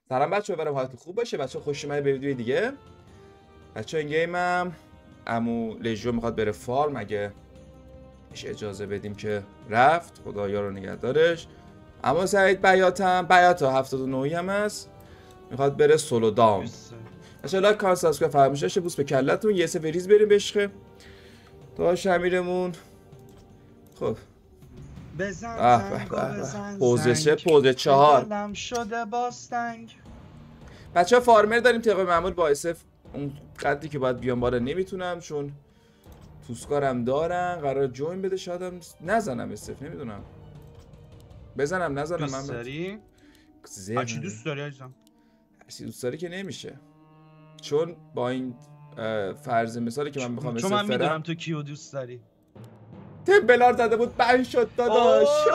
سلام بچه‌ها، برام حالتون خوب باشه. بچه‌ها خوش اومدید به ویدیو دیگه. بچه‌ها این گیمم عمو لژیو میخواد بره فارم، اگه میشه اجازه بدیم که رفت. خدایا رو نگهدارش. اما سعید بیاتا 79 هم هست، میخواد بره سولو دام. بچه‌ها لایک کانال سابسکرایب فراموش نشه. بوس به کلتون. یه سه وریز بریم بشخه تا شمیرمون. خب بزن زنگ و بزن پوزشه زنگ پوز 4. دلم شده باستنگ. بچه ها فارمر داریم طبق معمول. با اسف اون قدری که باید بیام بالا نمیتونم، چون توسکارم دارن. قرار جوین بده. شایدم نزنم اسف، نمیدونم بزنم نزنم. دوست داری؟ هرچی دوست داری عزیزم. هرچی دوست داری که نمیشه، چون با این فرض مثالی که من بخوام چون من میدونم فرم تو کیو دوست داری. تمبلار زده بود بند شد داداش.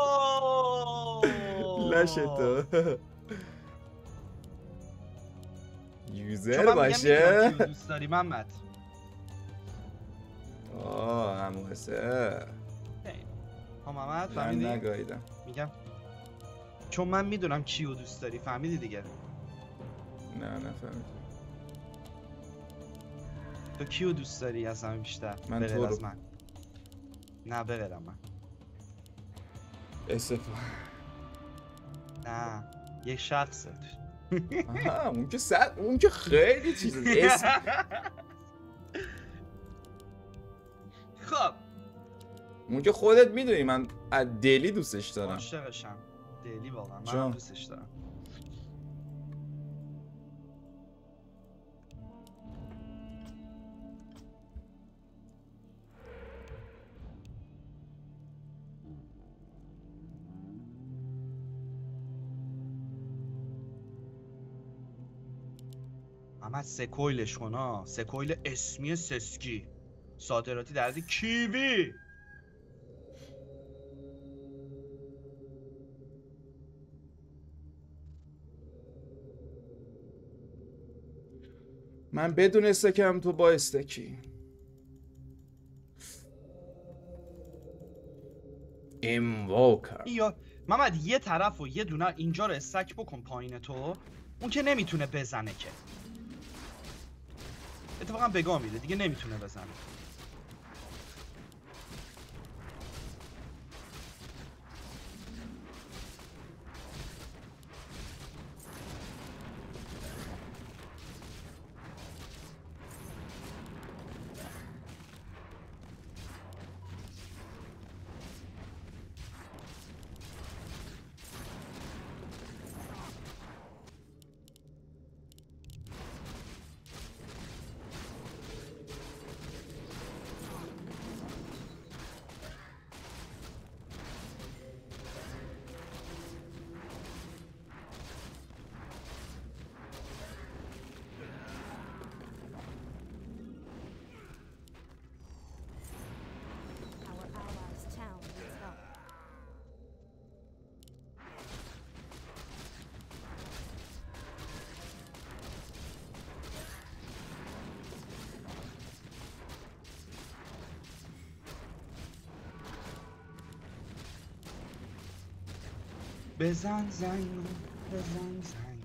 لاشه تو یوزر باشه. کیو دوست داری محمد. عمو حسه محمد من فهمیدی؟ نگاهیدم. میگم چون من میدونم کیو دوست داری. فهمیدی دیگه؟ نه نفهمیدم. تو کیو دوست داری از همه بیشتر؟ من بغیر تو از رو. من. نه بغیرم من. اسف. نه یک شخصه. آها اون که خیلی چیز اسم. خب اون که خودت میدونی من از دلی دوستش دارم. عاشقشم دلی واقعا. جان. من دوستش دارم. اما سکویلش کن ها. سکویل اسمی سسکی صادراتی در حد کیوی. من بدون استکم تو با استکی. اینووکر. یا محمد یه طرف و یه دونه اینجا رو استک بکن پایین تو. اون که نمیتونه بزنه که. اتفاقا بگاه میده دیگه نمیتونه بزنه. بزن زنگ بزن زنگ.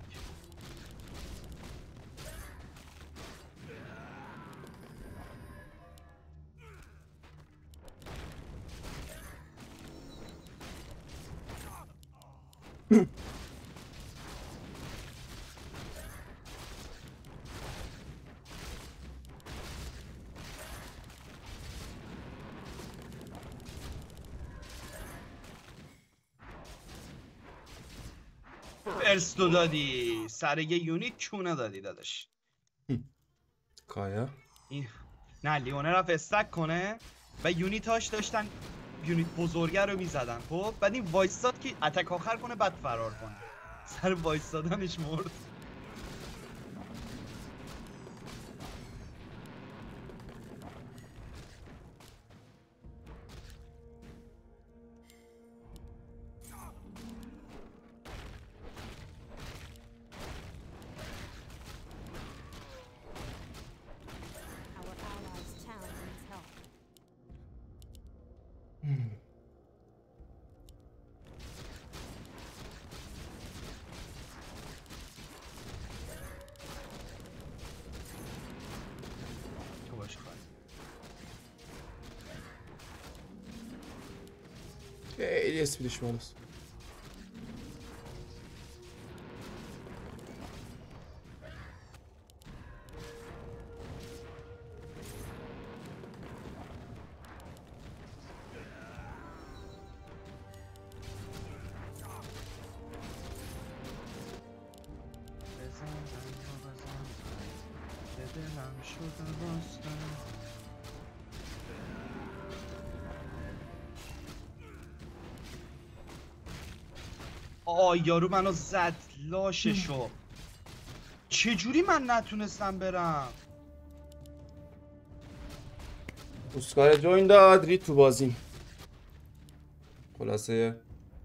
فرستو دادی سر یه یونیت چونه دادی داداش. کایا این نه لیونه رفت استک کنه و یونیتاش داشتن یونیت بزرگه رو میزدن. خب بعد این وایستاد که اتک آخر کنه بعد فرار کنه. سر وایستادنش مرد. خیلی اسپیدش بالاست. یارو منو زد لاششو. چجوری من نتونستم برم؟ اسکار جوین داد رید تو بازی. خلاصه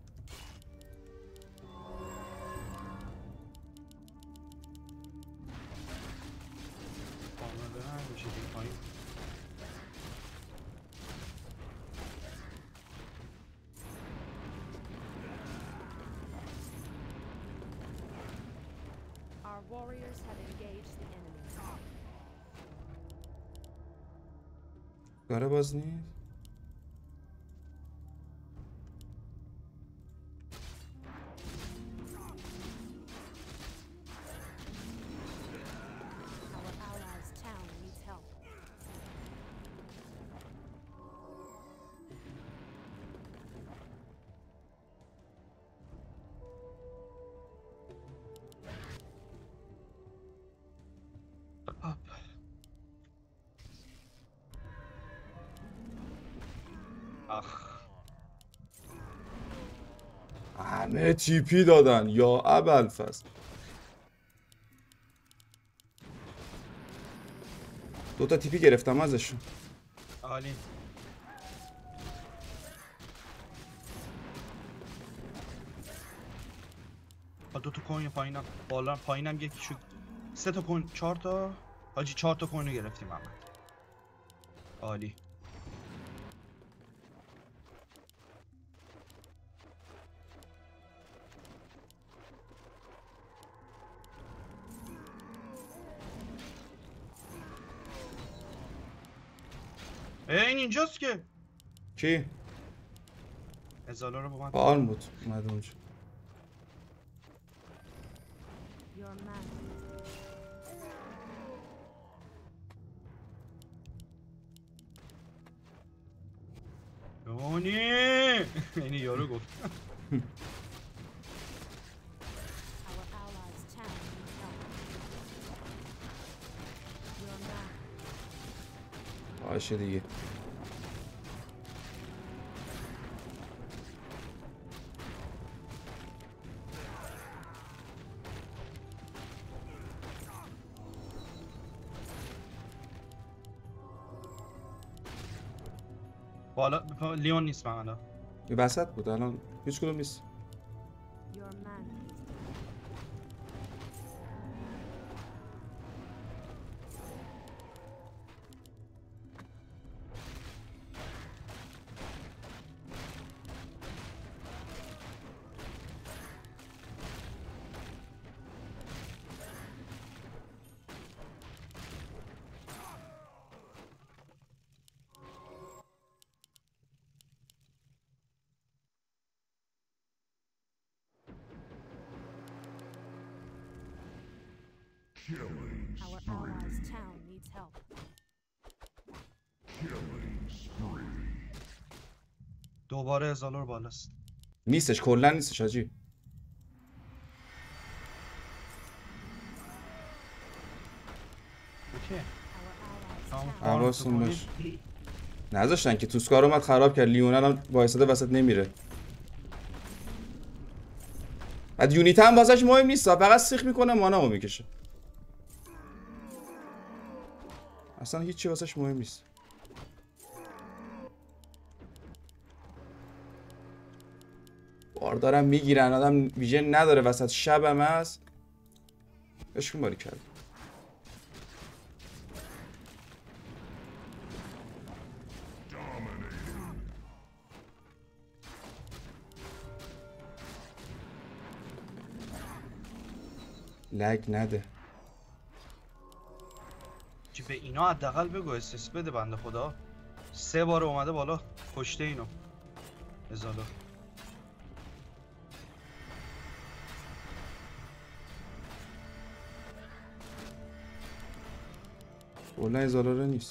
Warriors have engaged the enemy. اسکار باز نیست. Our allies' town needs help. همه تیپی دادن یا ابوالفضل. دوتا تیپی گرفتم ازشون. عالی. دو تا کوین پایینم، بالا پایینم یکی شد. 3 تا کوین، 4 تا. حاجی 4 تا کوین رو گرفتیم محمد. عالی. این اینجاست که کی؟ ازالا رو با من فعال بود اومد اونجا. Your man. یونی اینی یارو گفت. Our allies' town needs help. Your man. باشه دیگه. بالا لیون نیست من الان. یه وسط بود الان هیچ کدوم نیست. Your man. Our allies' town needs help. دوباره ازالور بالاست. نیستش کلا نیستش حاجی. اوکی. Our allies' تمام. town. حواستون باشه. نذاشتن که توسکار اومد خراب کرد. لیونل هم وایساده وسط نمیره. بعد یونیت هم واسش مهم نیست، فقط سیخ میکنه مانامو میکشه. اصلا هیچی واسش مهم نیست. باردارم میگیرن آدم ویژن نداره وسط شبم هست. اشکون باری کرد. لگ نده. چی به اینا حداقل بگو اسس بده بنده خدا. 3 بار اومده بالا کشته اینو. ازالور. کلا ازالاره نیست.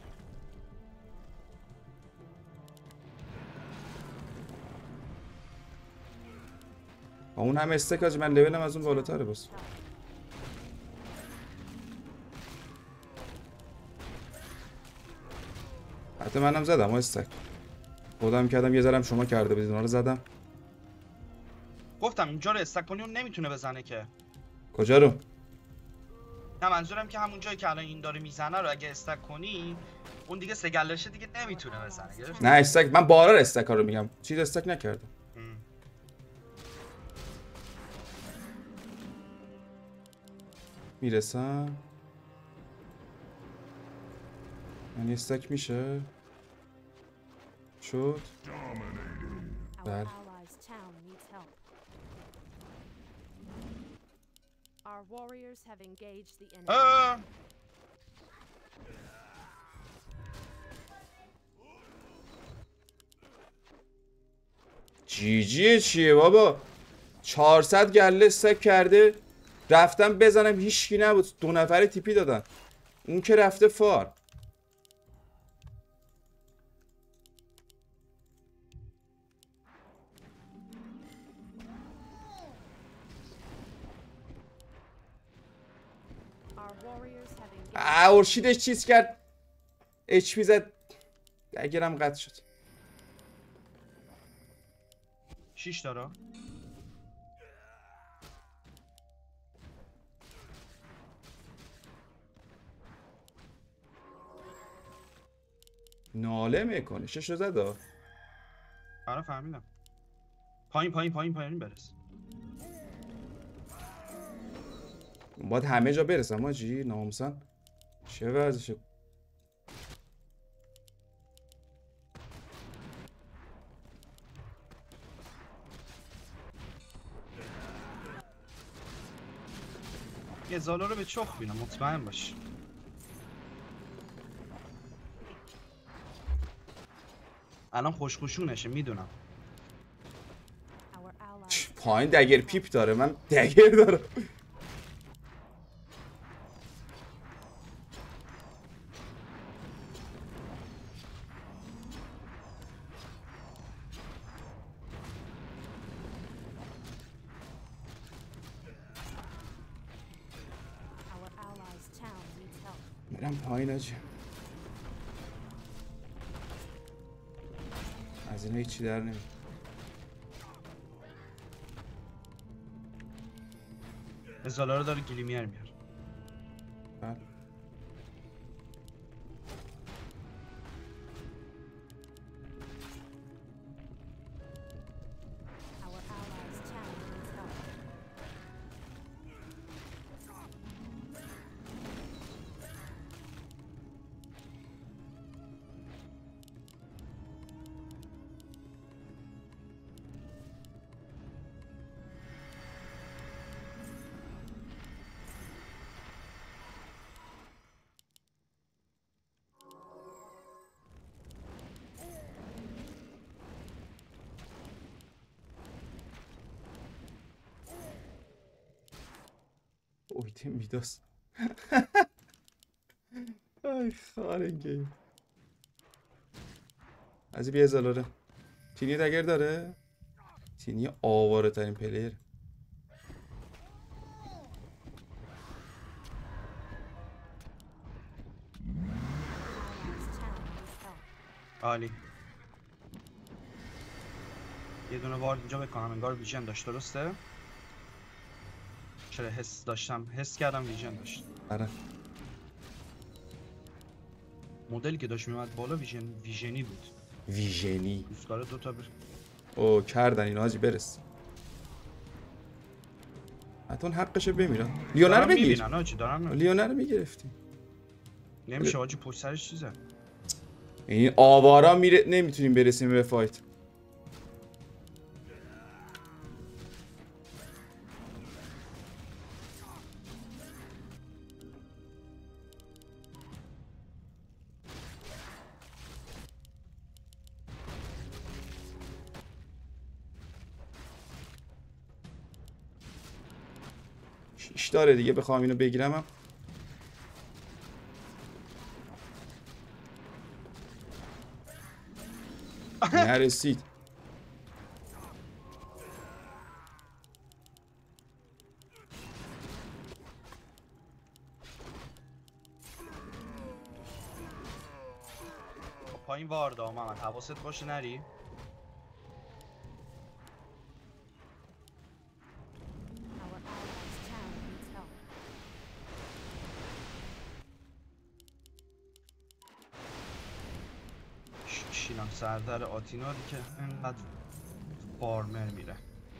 اون هم استک آجی، من لولم از اون بالاتره بس. حتی منم زدم و استک خودم کردم، یه ذرم شما کرده بدید اونا رو زدم. گفتم اینجا رو استک کنی اون نمیتونه بزنه که. کجا رو؟ نه منظورم که همون جایی که الان این داره میزنه رو اگه استک کنی اون دیگه سگلشه دیگه نمیتونه بزنه. گرفت؟ نه استک، من بارا استک ها رو میگم، چیز استک نکردم. میرسم من استک میشه شد. Our Bad. allies' town needs help. Our warriors have engaged the enemy. جی جی چیه بابا؟ 400 گله استک کرده، رفتم بزنم هیچکی نبود، 2 نفر تیپی دادن، اون که رفته فار. Our warriors have engaged. اورشیدش چیز کرد، اچ پی زد، اگرم قطع شد. 6 داره. ناله میکنه، شش رو زد. آره فهمیدم. پایین برس. باید همه جا برسم آجی، ناموسن چه ورزشه. یه زالا رو به چخ بینم مطمئن باش. الان خوشخوشونشه میدونم. Our allies. پایین دگر پیپ داره، من دگر دارم. Our allies' town needs help. میرم پایین آجی، از اینا هیچی در نمی. زالا رو داره گلیمیر میاره. بله. Our allies' town needs help. اویتم میداس. ای خارنگی از این بیا زلاره. تینی دگر داره، تینی آواره ترین پلیر. Allies' town needs help. عالی. یه دونه وارد اینجا بکنم انگار ویژن داشت، درسته؟ چرا حس کردم ویژن داشت. آره مدلی که داشت میومد بالا ویژنی بود. ویژنی. روزگار 2 تا او کردن اینا حاجی، برس حتی حقشه بمیرن. لیونا رو بگیر، میبینن آجی دارم. لیونا رو میگرفتی. نمیشه آجی پشت سرش چیزه. این آوارا میره، نمیتونیم برسیم به فایت. شیش داره دیگه، بخوام اینو بگیرم هم. نرسید. پایین واردا محمد، حواست باشه نری. Our allies' town needs help. شیلم سردر آتینا که انقدر فارمر میره.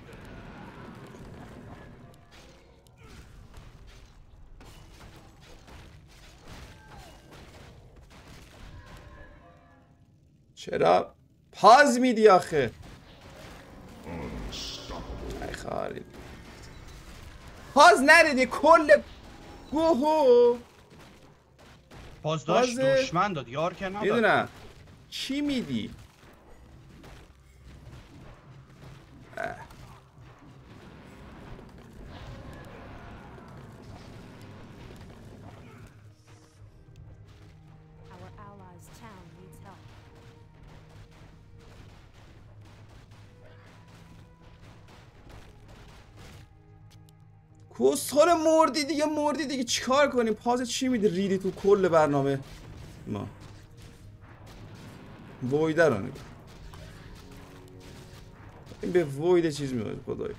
چرا پاز میدی آخه؟ ای خالی پاز نریدی کل گوهو. باز داشت بازه. دشمن داد، یار که نداد. میدونم چی میدی؟ Our allies' town needs help. کسخور مردی دیگه چیکار کنیم؟ پاز چی میدی؟ ریدی تو کل برنامه ما. وایده رو نگاه. این به وایده چیز میاد خدایی.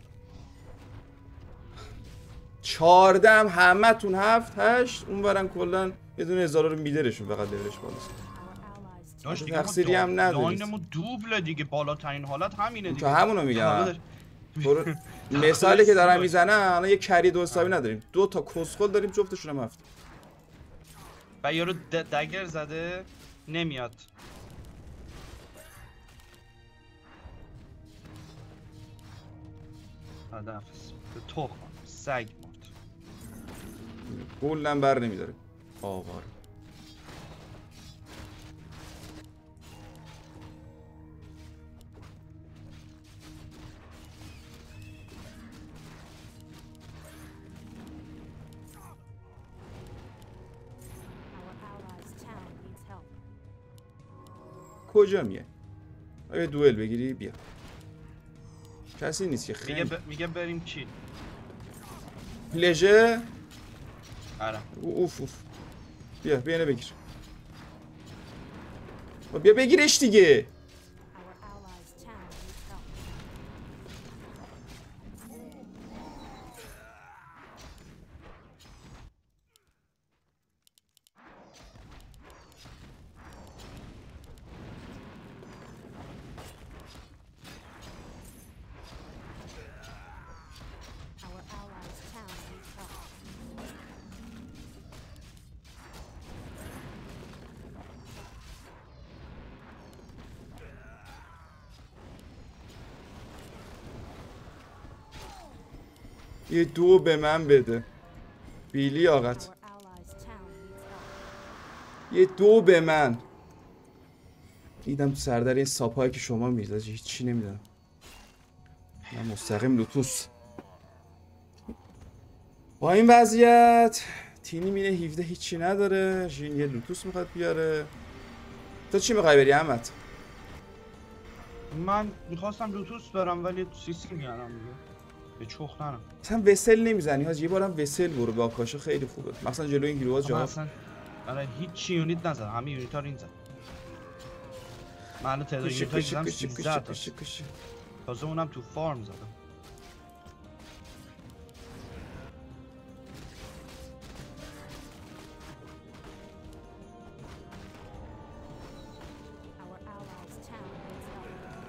14 هم همه تون 7 8 اون برن کلن یه دونه هزار رو میدرشون فقط لیورش بالاست. Our allies' داشت آخه دیگه تقصیری هم ندارید. لاینمون دوبله دیگه، بالاترین حالت همینه دیگه. تو همونو میگم. برو. مثالی که دارم میزنم الان یه کری دو حسابی نداریم، 2 تا کسخل داریم جفتشون هم 7. و یارو دگر زده نمیاد. خداحافظ. به تخم سگ مرد. کلن بر نمیداره آوار. our allies' town needs help. کجا میه؟ آیا دوئل بگیری بیا. کسی نیست که خیلی میگه بریم چی؟ لژه. آره. اوف بیا اینو بگیر. بیا بگیرش دیگه. Our allies' town needs help. Our allies' town needs help. یه 2 به من بده بیلی آقت. Our allies' town needs help. یه 2 به من. دیدم تو سردر این ساپایی که شما میزد هیچی نمیدونم. من مستقیم لوتوس. با این وضعیت تینی مینه 17 هیچی نداره. ژین یه لوتوس میخواد بیاره. تو چی میخوای بری احمد؟ من میخواستم لوتوس برم ولی سیسی میارم دیگه. به چخ نرم. اصلا وسل نمیزنی حاج. یه بارم وسل برو با آکاشا خیلی خوبه. مثلا جلوی این گروها جواب. اصلا آره هیچ یونیت نزد، همه یونیت ها رو این زد. من الان تعداد یونیت های زدم 13 تا. تازه اونم تو فارم زدم. Our allies' town needs help.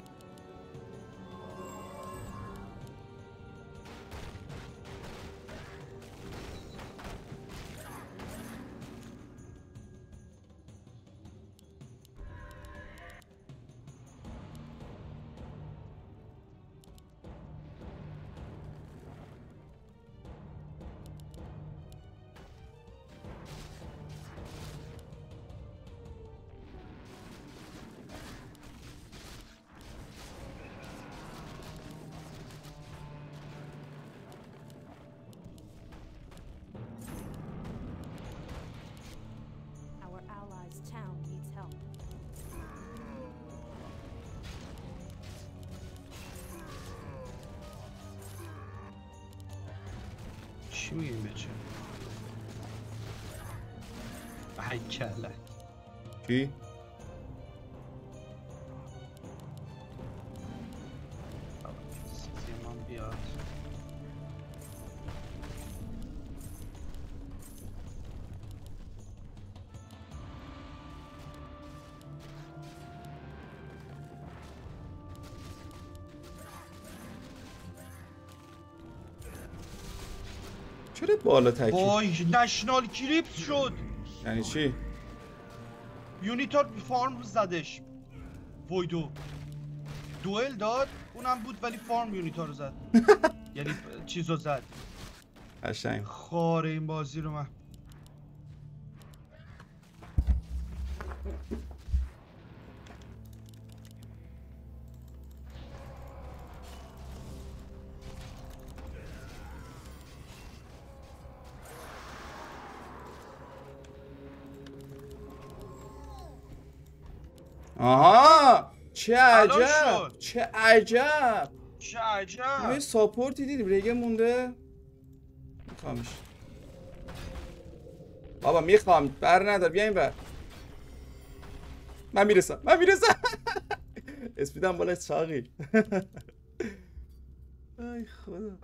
چی میگیم بچه؟ ای کله چی؟ سیمان بیاد چرا بالا تکی؟ وای نشنال کلیپس شد یعنی چی؟ یونیتار فارم زدش وایدو دوئل داد اونم بود ولی فارم یونیتار رو زد یعنی چیزو زد قشنگ. خاره این بازی رو من آها چه الان عجب شد. چه عجب چه عجب یه ساپورتی دیدیم ریگه مونده میخوامش بابا میخوام بر ندار بیا این بر من میرسم اسپیدم بالا چاقی ای خدا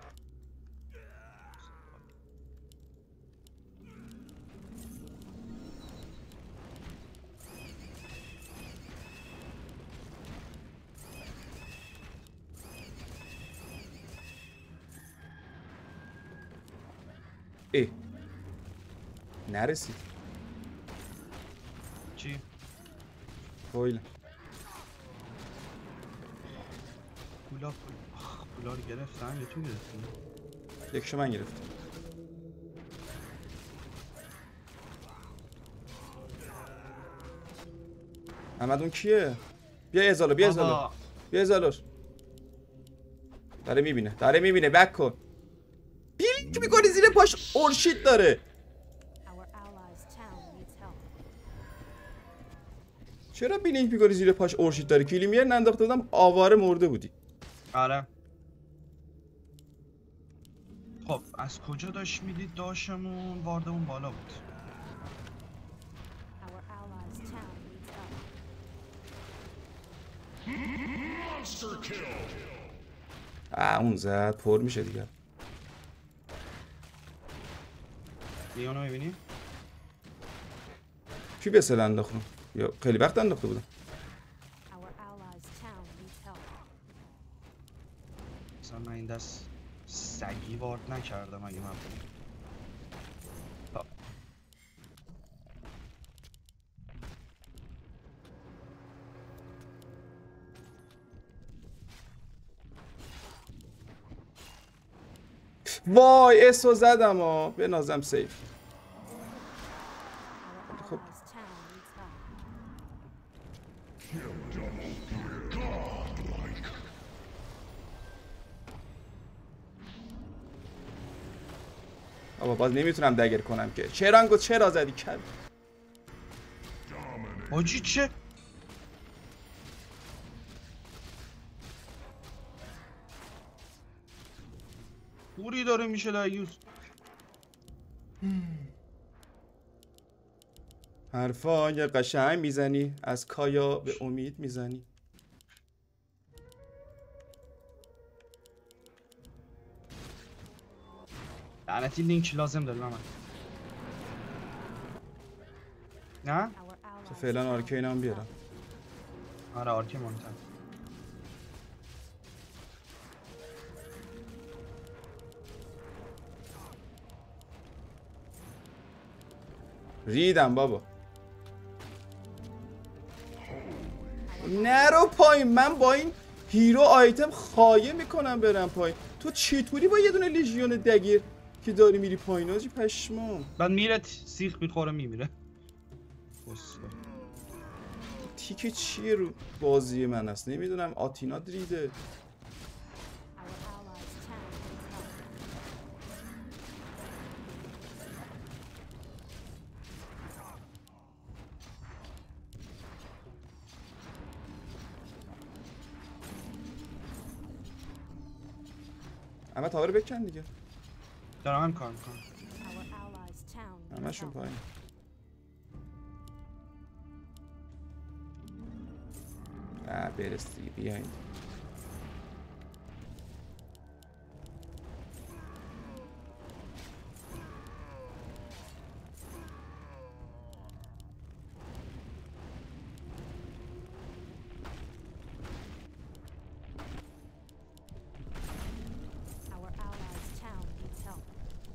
ای نرسید چی؟ فویل پولا رو گرفتن یا تو گرفتی؟ یکشو من گرفتم احمد اون کیه؟ بیا ازالو بیا ازالو بابا بیا ازالوش داره میبینه بک کن بیلینک میکنی زیر پاش اورشید داره Our allies' town needs help. چرا بیلینک میکنی زیر پاش اورشید داره کلیمیر ننداخته بودم آواره مرده بودی آره خب از کجا داشت میدید داشتمون واردمون بالا بود Our allies' town needs help. اون زد پر میشه دیگه لیونو میبینی؟ کی به سل انداختم یا خیلی وقت انداخته بودم Our allies' town needs help. مثلا من این دست سگی وارد نکردم اگه من بودم خب. وای اسو زدم به نازم سیف Our خب. allies' town needs help. بابا باز نمیتونم دگر کنم که چرا زدی کل حاجی چه؟ پوری داره میشه دایوز حرفای قشنگ میزنی از کایا به امید میزنی لعنتی لینک لازم داری من نه؟ Our allies' فعلا town آرکین هم needs بیارم help. آره آرکی مونتن ریدم بابا نرو پایین من با این هیرو آیتم خایه میکنم برم پایین تو چطوری با یه دونه لیژیون دگیر که داری میری پایین آجی پشمام بعد میره سیخ میخوره میمیره تیکه چیه رو بازی من هست نمیدونم آتینا دریده Our allies' town needs help. اما تاور بکن دیگه دارم هم کار میکنم. Our allies' town needs همشون help. پایین. برس دیگه بیاین. Our allies' town needs help.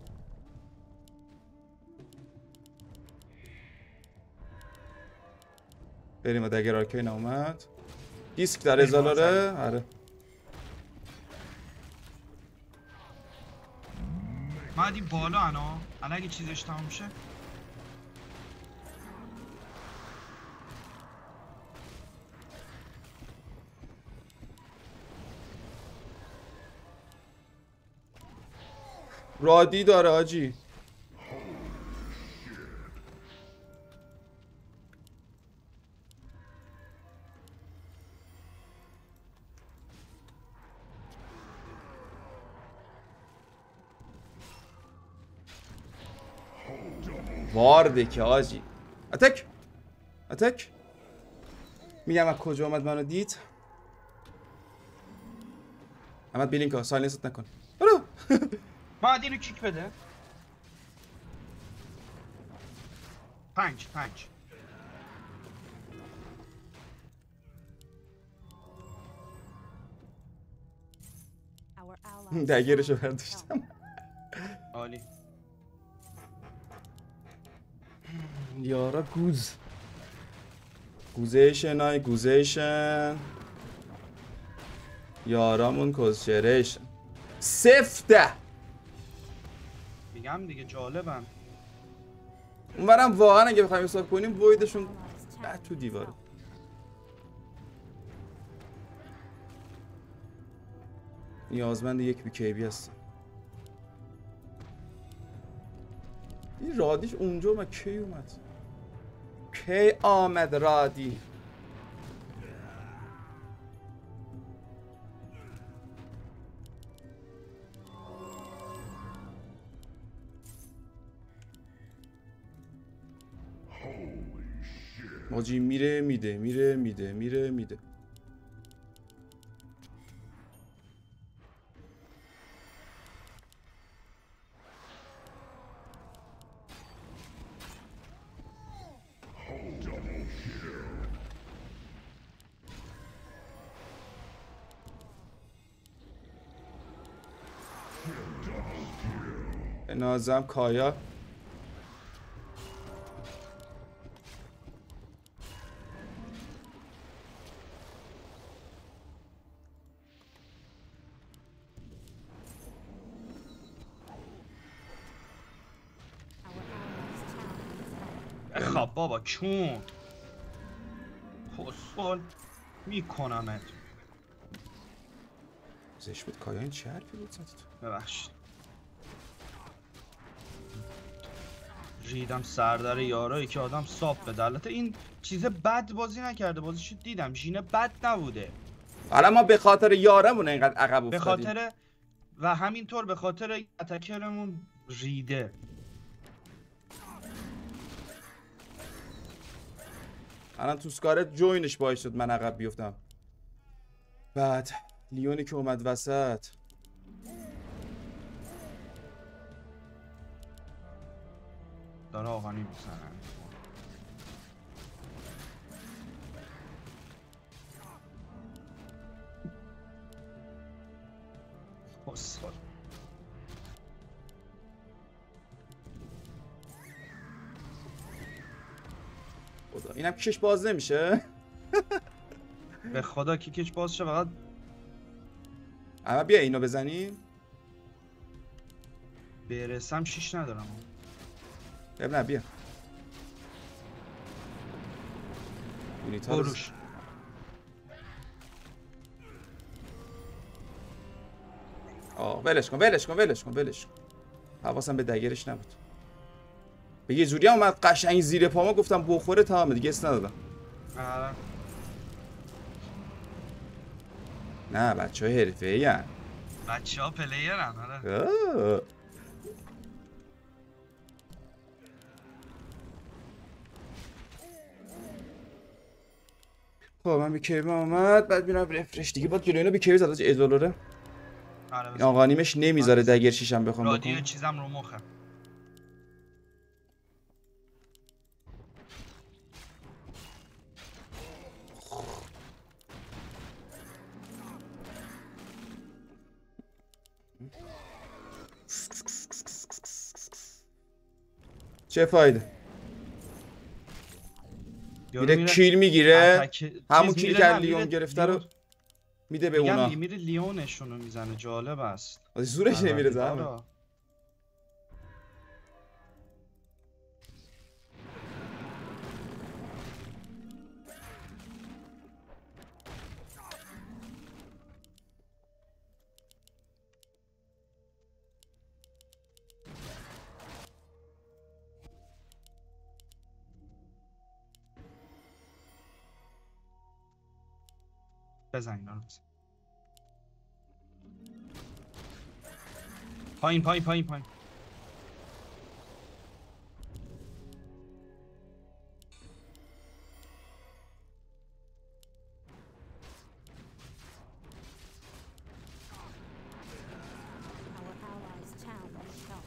بریم و دگر آرکین اومد. دیسک در ازالاره. آره. ما این بالا انا الان اگه چیزش تموم میشه رادی داره آجی. وارده که آجی. اتک اتک. میگم از کجا آمد منو دید. احمد بیلینکا سایلنست نکن. برو. باید اینو کیک بده 5 Our allies' دگرشو town needs برداشتم. عالی یارا گوز. گوزیشن های گوزیشن. یارامون کسچریشن. 0-10. میگم دیگه جالبم اونورم واقعا اگه بخوایم حساب کنیم ویدشون allies' town بعد تو needs دیواره. help. نیازمند یک BKB هستم. این رادیش اونجا اومد. کی اومد؟ کی آمد رادی؟ ماجی میره میده میره میده میره میده. نازم کایا Our allies' town needs help. بخواب بابا چون خسول میکنمت زش بود. کایا این چه حرفی بود زدی تو؟ ببخشید ریدم سردر یارایی که آدم صاف بده. البته این چیز بد بازی نکرده، بازیشو دیدم ژین بد نبوده حالا ما به خاطر یارمون اینقدر عقب به افتادیم. خاطر و همینطور به خاطر اتکرمون ریده. الان تو سکارت جوینش باعث شد من عقب بیفتم. بعد لیونی که اومد وسط. داره آقانی میزنن خسول خدا اینم کش باز نمیشه. به خدا کیکش باز شه فقط اما بیا اینو بزنیم. برسم 6 ندارم. نه بیا. یونیتا رو بروش ولش کن ولش کن ولش کن ولش کن. حواسم به دگرش نبود. به یه جوری هم اومد قشنگ زیر پاما گفتم بخوره تمام دیگه اس ندادم. آره نه بچه‌های حرفه‌ای ان. بچه‌ها پلیرن. آره خب من به کیویم آمد، بعد میرم رفرش دیگه. باید جلوی اینا به کیوی زد از ادوالوره. آره این آقا نیمش نمیذاره دگر شیشم بخوام رادیو بکنم. چیزم رو مخه. چه فایده؟ یارو میره کیل میگیره، همون چیز کیلی میره، که نه، لیون میره گرفته رو لیون. میده به میگم اونا. دیگه میره لیونشون رو میزنه. جالب است. زورش نمیره زحمه. آره. بزن اینا رو بزن. پایین پایین پایین پایین. Our allies' town needs help.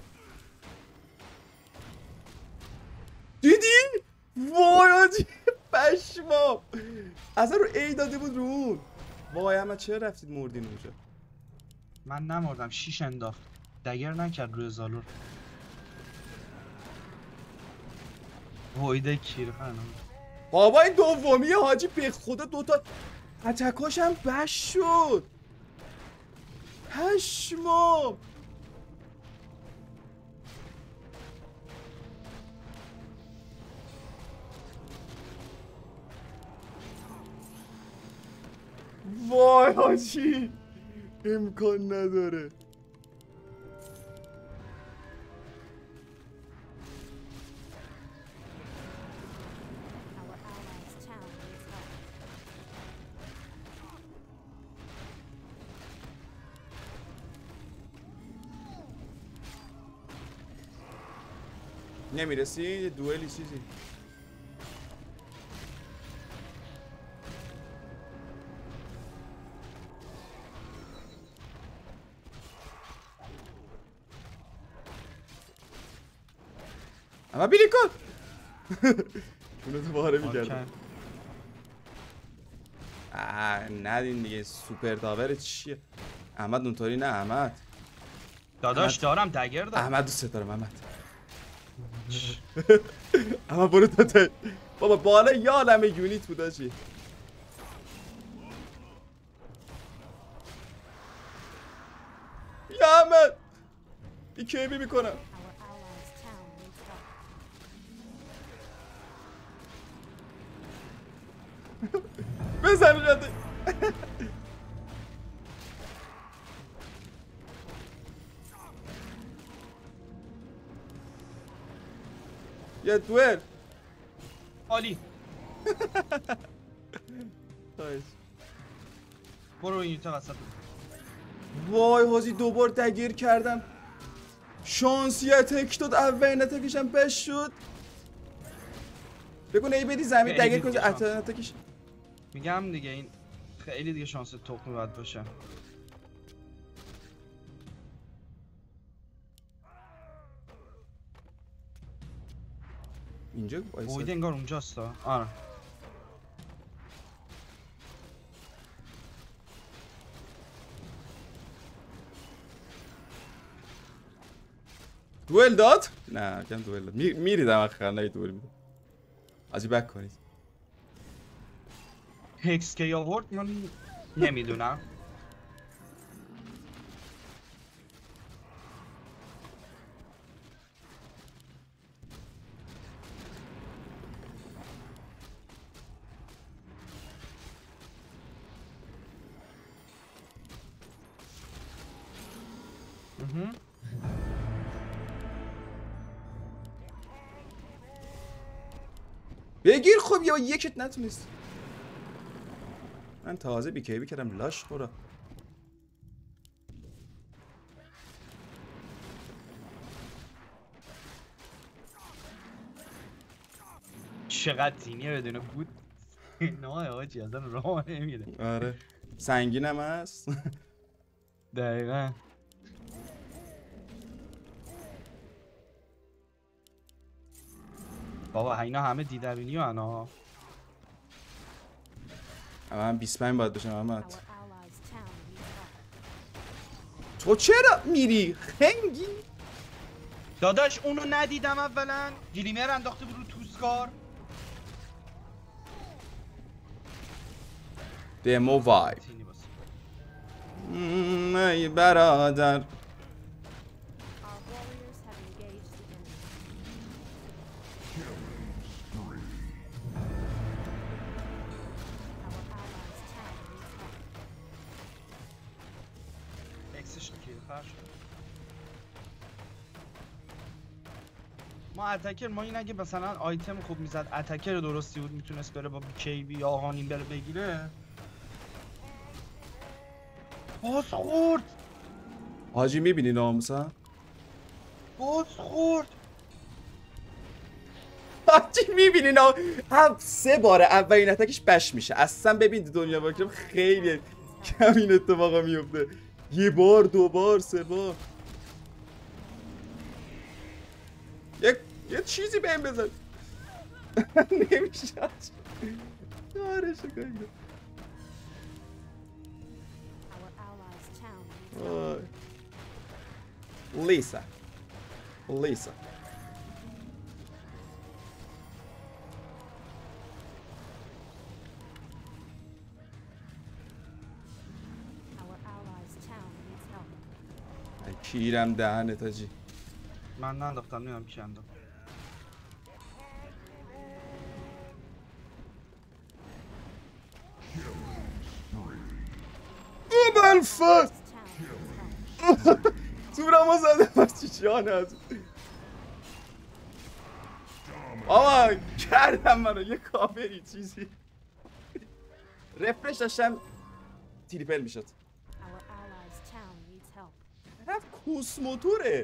دیدی؟ وای آجی پشمام اصلا رو ای داده بود رو اون. وای اما چرا رفتید مردین اونجا؟ من نمردم، 6 انداخت. دگر نکرد روی زالور. وایده کیرخانم. بابا این دومیه حاجی به خدا دوتا اتکاش هم بش شد. پشمام وای حاجی امکان نداره. Our allies' town needs help. نمیرسی یه دوئلی چیزی. اما بیلی کن اونو دوباره میگردم. ندین دیگه سوپر داور چیه؟ احمد اونطوری نه احمد. داداش احمد. دارم دگر دارم. احمد دوست دارم احمد. اما برو تا بابا بالا یا عالم یونیت بود آجی. یا احمد این کیبی میکنم. Our allies' town needs help. بزن جاده. یه دوئل. عالی. خواهش. برو این تا وسط. وای حاجی دوبار دگیر کردم. شانسی اتک داد اولین اتکشم بش شد. بگو ای بدی زمین خیلی دگیر کنی دیگه شانس. اتکش. میگم دیگه این خیلی دیگه شانس تخمی باید باشه. اینجا وید انگار اونجاست ها. آره. دوئل داد؟ نه کم دوئل داد. میریدم آخر نه دوئل میدم. آجی بک کنید. هکس که آورد من نمیدونم. بگیر خب یا یکت نتونست. من تازه بیکیبی کردم لاش خورا. چقدر تیمیه بدونه بود. نه آجی اصلا راه نمیره. آره سنگینم هست. دقیقا. بابا اینا همه دیدرونی و انا. من 25 باید بشم احمد. Our allies' town needs help. تو چرا میری خنگی؟ داداش اونو ندیدم اولا. گلیمر انداخته بود رو توسکار. دمو وایب. ای برادر. Our warriors have engaged the enemy. Our allies' town needs help. اکسش کیل فرش. ما اتکر ما این اگه مثلا آیتم خوب میزد اتکر درستی بود میتونست بره با کیبی یا هانیم بره بگیره. باز خورد. حاجی میبینی ناموسا؟ باز خورد. حاجی میبینی هم 3 بار اولین اتکش بش میشه. اصلا ببین دنیا واکرم خیلی کم این اتفاقا میفته. 1 بار 2 بار 3 بار. یه چیزی بهم بزن. نمیشه. آره شکایت. Our allies' town needs help. لیسا لیسا Our allies' town needs help. کیرم دهنت حاجی. من ننداختم نمیدونم کی انداخت. بلفت This town needs help. زورمو زده پس جانت. آقا کردم منو یه کافری چیزی. رفرش داشتم تریپل میشد. Our allies' town needs help. طرف کوس موتوره.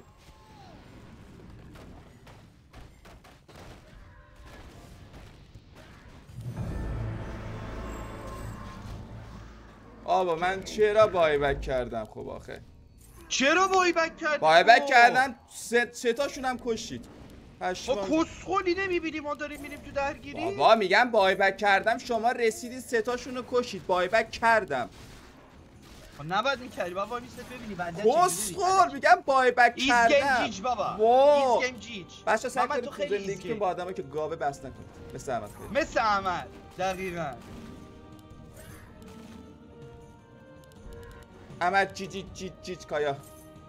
آبا من چرا بایبک کردم خب آخه. چرا بایبک کردی؟ بایبک کردن 3 تاشون هم کشید. با پشمان. کسخولی نمیبینی ما داریم میریم تو درگیری؟ بابا میگم بایبک کردم شما رسیدید 3 تاشون رو کشید. بایبک کردم. نباید میکردی بابا میست ببینی بعد کسخور میگم بایبک ایز کردم. گیم جیج بابا. واو. ایز گیم جیج. بچه سعی محمد کنید تو تو خیلی ایز زندگیتون گیم. با آدمایی که گاوه بس نکنید. مثل احمد خیلی. مثل احمد دقیقاً. احمد جیج کایا.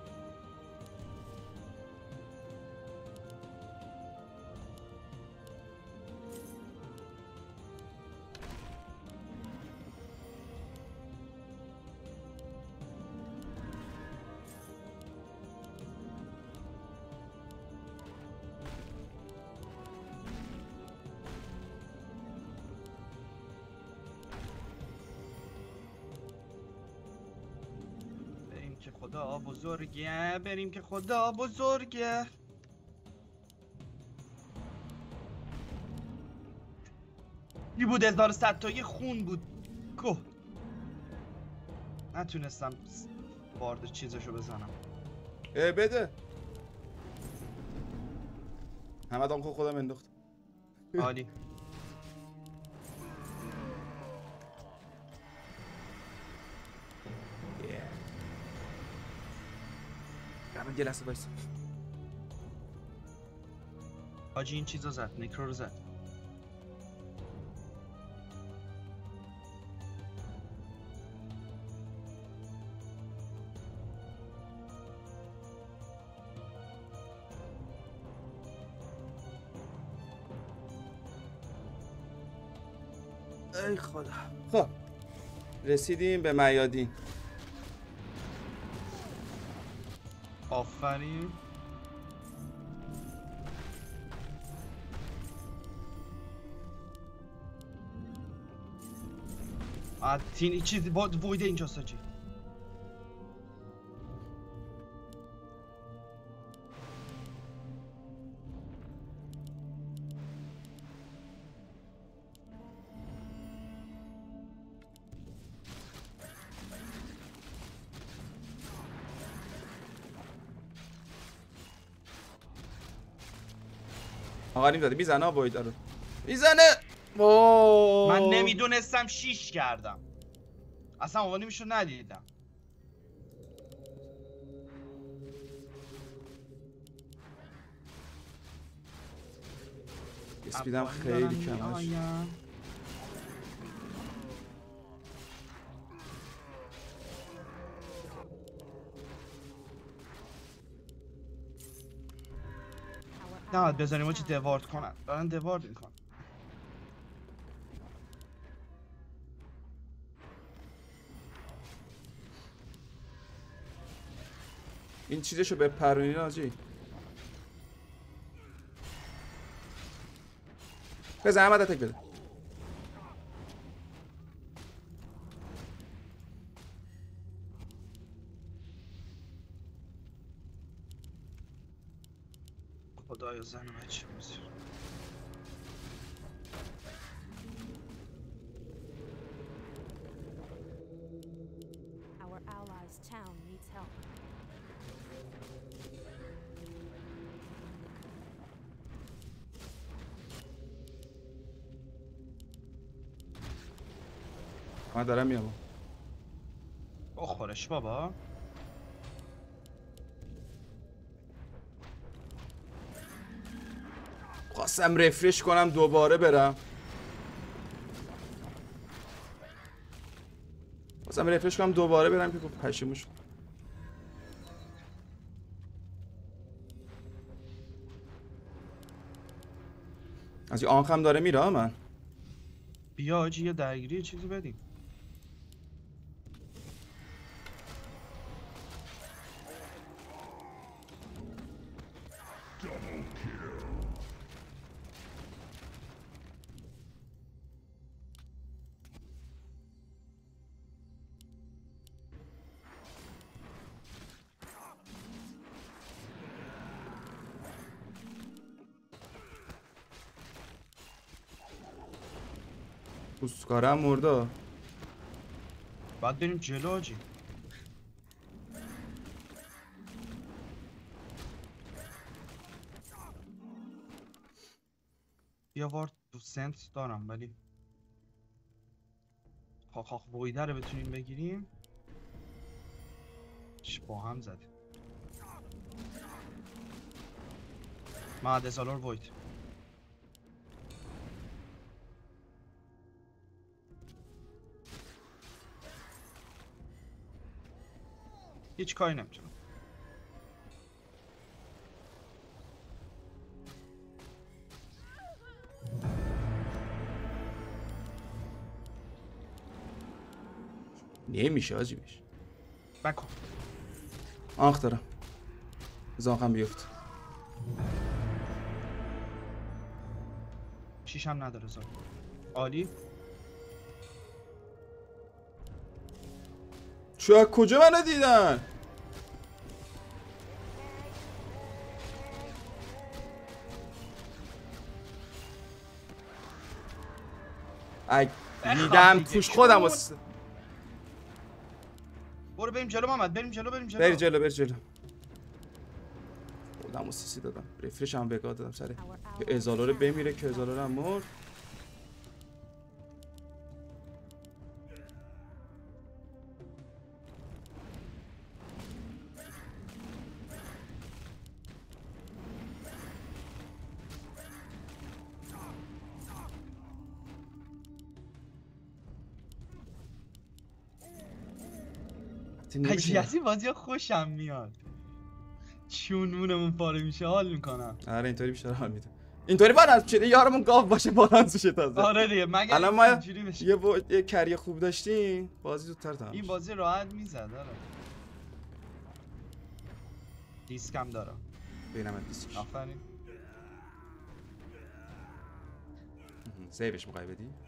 بریم که خدا بزرگه. بریم که خدا بزرگه. ای بود 1100 تایی خون بود. کوه. نتونستم وارد چیزشو بزنم. بده. حمد آمخو خودم انداخت. عالی. حمد یه لحظه بایستا. حاجی این چیزو زد. نکرو رو زد. ای خدا. خب رسیدیم به میادین. آفرین. تین چیزی با وید اینجا ساجی. آقا داده میزنه وید رو میزنه. اوه من نمیدونستم 6 کردم. اصلا آقانیمشو ندیدم. اسپیدم خیلی کمش. نه بذاریم ما چی دوارد کنن. دارن دوارد میکنن. این چیزشو بپرونی ناجی. بزن احمد اتک بده. خدایا زن بچه بزیر. Our allies' town needs help. من دارم میام. بخورش بابا. خواستم رفرش کنم دوباره برم. که پشیمون شد. از این آنخم داره میره من. بیا آجی یه درگیری یه چیزی بدیم. پوستکاره هم مرده. بعد بریم جلو آجی. یه وارد تو سنت دارم ولی خاخ بویده رو بتونیم بگیریم. با هم زدیم. ما دزالور وید. هیچ کاری نمیتونم. نمیشه آجی بشه. بکن. آنخ دارم. زاخم بیفت. شیش هم نداره زار. عالی. چه کجا منو دیدن؟ دیدم توش خودم برو بریم جلو محمد. بریم جلو. بری جلو. خودم سیسی دادم. رفرش هم بگاه دادم سره که ازالاره بمیره که ازالاره هم مرد. حاجی از این بازی خوشم میاد. چونمونمون پاره میشه حال میکنم. آره اینطوری بیشتر حال میده. اینطوری بالانس بشه یارمون گاو باشه بالانس بشه تازه. آره دیگه مگر الان ما اینجوری بشه. یه کری خوب داشتیم بازی زودتر تمام. این بازی راحت میزد. آره دیسکم دارم. ببینم دیسک. آفرین. سیوش میخوای بدی؟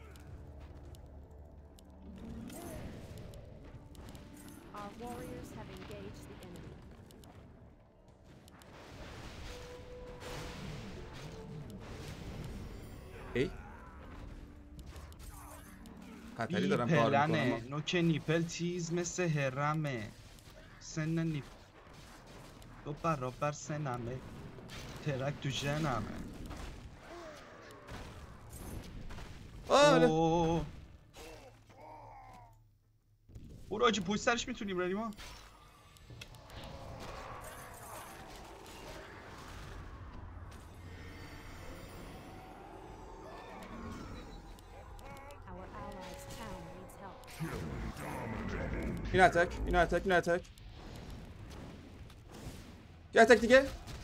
Our warriors have engaged the enemy. ای خطری دارم کار میکنم. نوک نیپل تیز مثل هرمه. سن نیپل دو برابر سنمه. ترک تو ژنمه. آره. اوه برو آجی پشت سرش میتونیم بریم ما. Our allies' town needs help. این اتک این اتک این اتک یه اتک دیگه.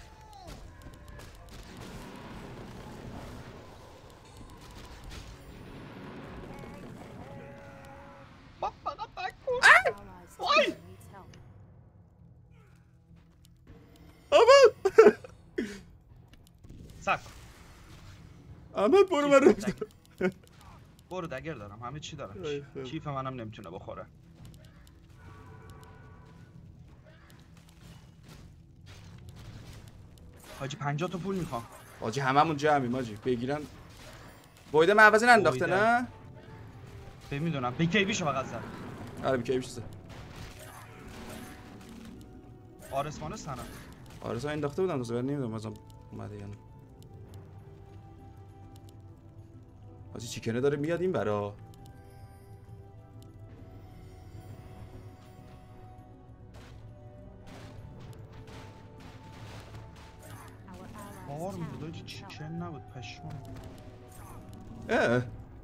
با فقط بک کن. Our allies' Oi! town needs help. احمد سب احمد برو من رفتم. برو دگر دارم همه چی دارم. کیف منم نمیتونه بخوره. حاجی 50 تا پول میخوام. آجی هممون جمعیم آجی بگیرن. بایده معوضی ننداخته نه؟ میدونم به کیبیشو فقط زد. آره بیکی بیشتر. آرسمانو سنم. آره سا انداخته بودم دوست برد نمیدونم ازم اومده یا نه. آجی چیکنه داره میاد این برا. Our allies' بار town میداد needs help. چیکن نبود پشمان. اه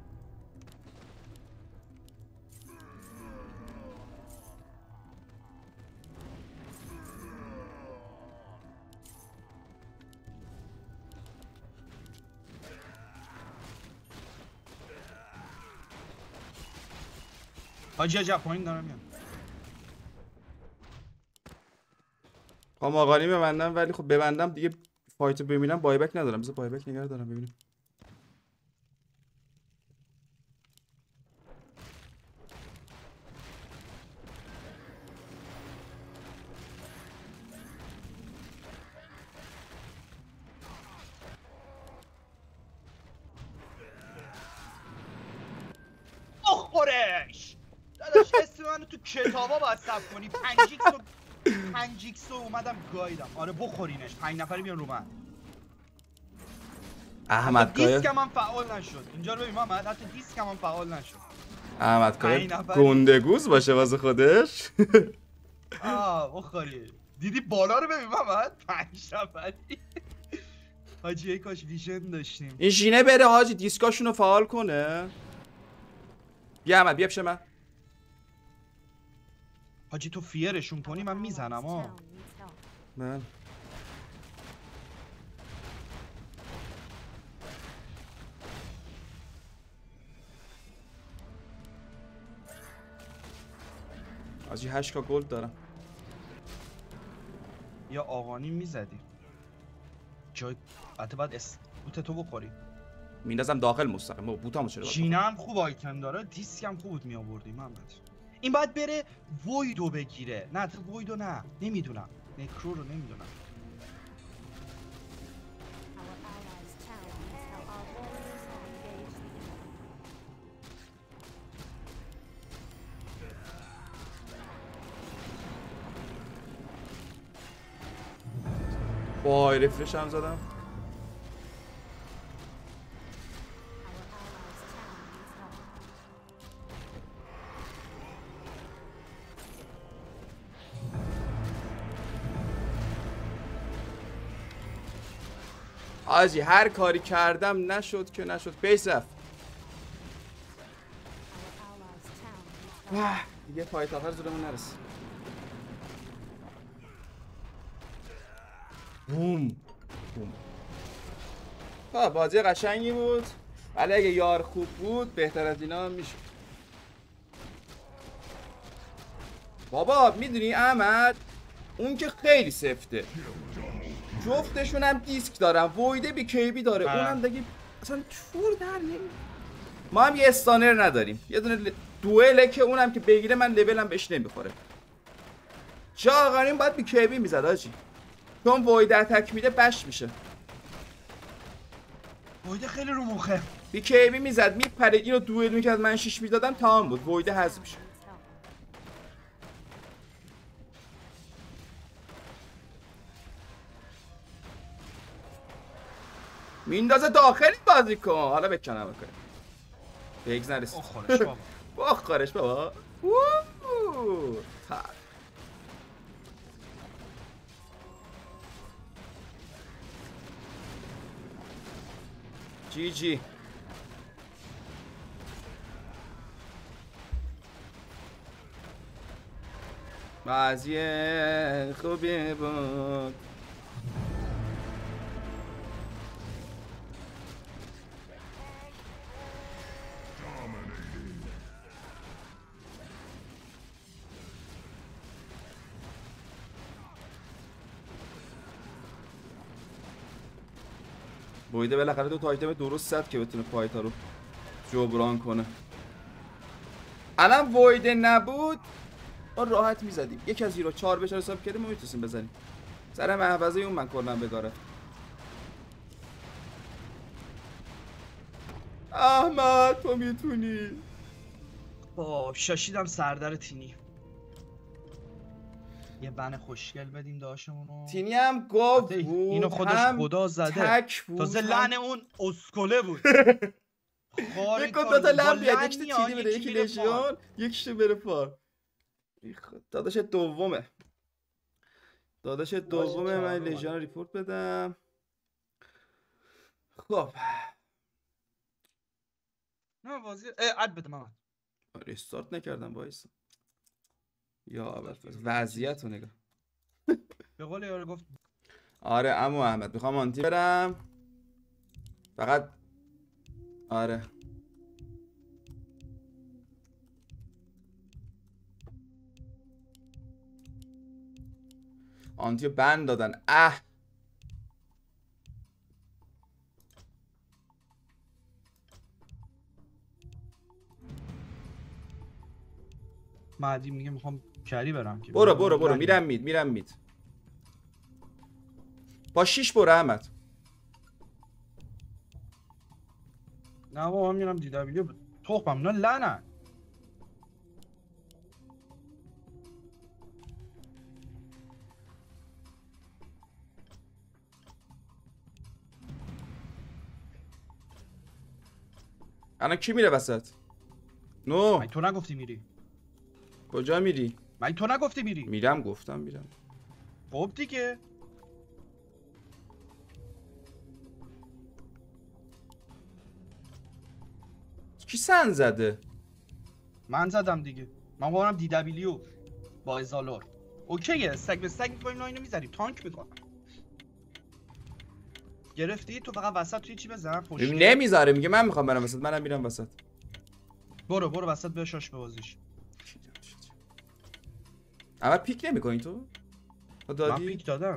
حاجی عجب پایین دارم میام. خب آقانی ببندم ولی خب ببندم دیگه فایتو ببینم بایبک ندارم. بذار بایبک نگه دارم ببینیم. بخورش داداش اسم منو تو کتابا باید ثبت کنی. 5 ایکس رو اومدم گایدم. آره بخورینش 5 نفری بیان رو من. احمد کایا دیسکم هم فعال نشد. اینجا رو ببین محمد حتی دیسکم هم فعال نشد. احمد کایا 5 نفر. گندگوز باشه واسه خودش. بخوری دیدی بالا رو ببین محمد 5 نفری. حاجی ای کاش ویژن داشتیم. این ژینه بره حاجی دیسکاشونو فعال کنه. بیا احمد بیا پیش من. حاجی تو فیرشون کنی من Our میزنم allies' ها. town needs help. من حاجی 8 کا گلد دارم. یا آقانی میزدی جای حتی باید بوت تو بخوری. میندازم داخل مستقیم با بوتامو چرا ژینه هم خوب آیتم داره. دیسک هم خوب می آوردی محمد. این باید بره ویدو بگیره. نه تو ویدو نه نمیدونم نکرو رو نمیدونم. Our allies' town needs help. Our warriors have engaged the enemy. وای رفرش هم زدم. Our allies' town needs help. حاجی هر کاری کردم نشد که نشد. بیس رفت. Our allies' town needs help. دیگه فایت آخر زورمون نرسید. بوم بوم. بازی قشنگی بود ولی اگه یار خوب بود بهتر از اینا میشه. بابا میدونی احمد اون که خیلی سفته. جفتشون هم دیسک دارن. وایده بی کیبی داره. اونم دیگه اصلا چور در نمی. ما هم یه استانر نداریم. یه دونه دوئله که اونم که بگیره من لولم بهش نمیخوره. جا آقاریم باید بی کیبی میزد آجی. چون وایده اتک میده بش میشه. وایده خیلی رو مخه. بی کیبی میزد میپره اینو دوئل میکرد من 6 میدادم تمام بود. وایده حذف میشه. Needs help. میندازه داخلی بازی کن. حالا بکنم بکنم. بیگز نرسید. آخرش بابا. آخرش بابا. ووو. جی جی. بازی خوبی بود. بویده بالاخره دو تا آیتم درست زد که بتونه فایت ها رو جبران کنه. الان وایده نبود ما راحت میزدیم. یکی از هیرو 4 بهش حساب کردیم ما میتونستیم بزنیم. سر محفظه اون من کلا بگاره. احمد تو میتونی. شاشیدم سردر تینی. یه بن خوشگل بدیم داشمونو. تینی هم گفت بود اینو خودش خدا زده. تک بود. تازه لعن اون اسکله بود. یک دو تا لعن بیاد. یکی تینی بره یکی لژیون یکیشو بره فار. داداش دومه. داداش دومه. من لژیون ریپورت بدم. خب نه بازی اد بده محمد. ریستارت نکردم وایس. یا اول وضعیت رو نگاه. به قول یارو گفت آره عمو احمد میخوام آنتی برم فقط. آره آنتیو بند دادن. مهدی میگه میخوام کری برم که برو میرم مید با 6 برو احمد. نه بابا من میرم دی دبلیو تخمم نه لعنت. الان کی میره وسط؟ نو مگه تو نگفتی میری؟ کجا میری؟ مگه تو نگفتی میری؟ میرم گفتم میرم. خب دیگه کی سن زده؟ من زدم دیگه. من برم دی دبلیو با ازالور. اوکیه سگ به سگ میکنیم اینو میذاریم تانک میکنم. گرفتی تو فقط وسط توی چی بزن خوشگل. نمیذاره میگه من میخوام برم وسط. منم میرم وسط. برو وسط بشاش به بازیش. اول پیک نمیکنی تو؟ من پیک دادم.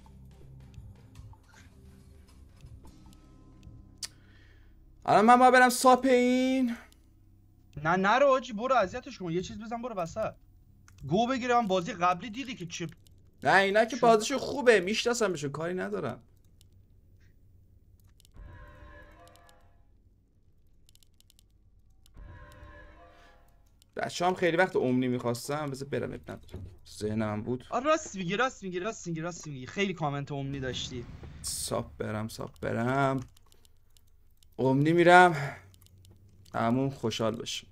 الان من باید برم ساپ این. نه نرو آجی برو اذیتش کن. یه چیز بزن برو وسط. گو بگیرم بازی قبلی دیدی که چه. نه اینا که بازیشون خوبه میشناسم بهشون کاری ندارم. بچه هم خیلی وقت امنی میخواستم بذار برم اب نداره ذهنم بود. راست میگی خیلی کامنت امنی داشتی. ساپ برم امنی میرم همون خوشحال بشه.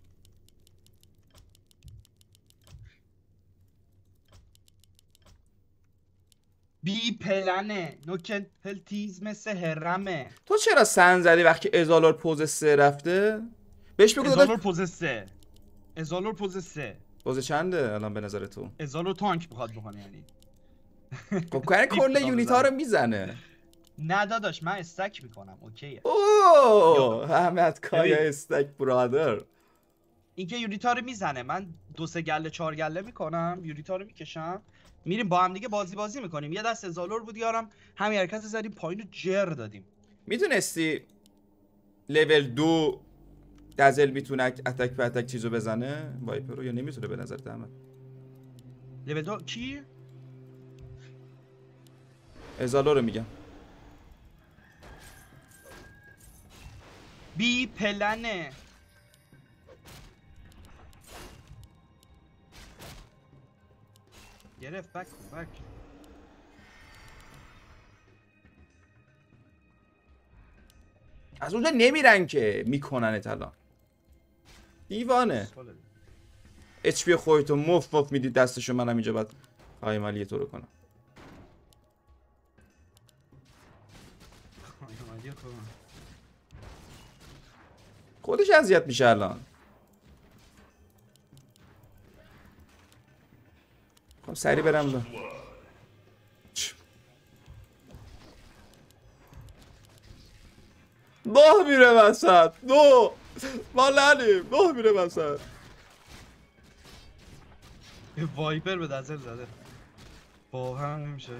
بی پلنه نوکن پلتیز مثل هرمه. تو چرا سن زدی وقتی ازالور پوز 3 رفته؟ بهش بگو ازالور پوز 3 پوز چنده الان به نظر تو؟ ازالور تانک میخواد بکنه یعنی. خب کنه کل یونیت ها رو میزنه. نه داداش من استک میکنم اوکیه. اوه احمد کایا استک برادر. اینکه یونیتا رو میزنه من 2-3 گله 4 گله میکنم یونیتا رو میکشم میریم با هم دیگه بازی میکنیم. یه دست ازالور بود یارم همین حرکت زدیم پایین رو جر دادیم. میتونستی لول 2 دزل میتونه اتک به اتک چیزو بزنه وایپر رو یا نمیتونه به نظر احمد؟ لول 2 کی؟ ازالور رو میگم. بی پلنه. گرفت بک. از اونجا نمیرن که میکنن الان. دیوانه. اچ پی خودتو مف میدید دستشو، منم اینجا بعد خایمالی تو رو کنم. خودش اذیت میشه الان. خب سریع برم دو. ماه میره وسط. نو ما لعنیم. ماه میره وسط. یه وایپر به دزل زده. باورم نمیشه.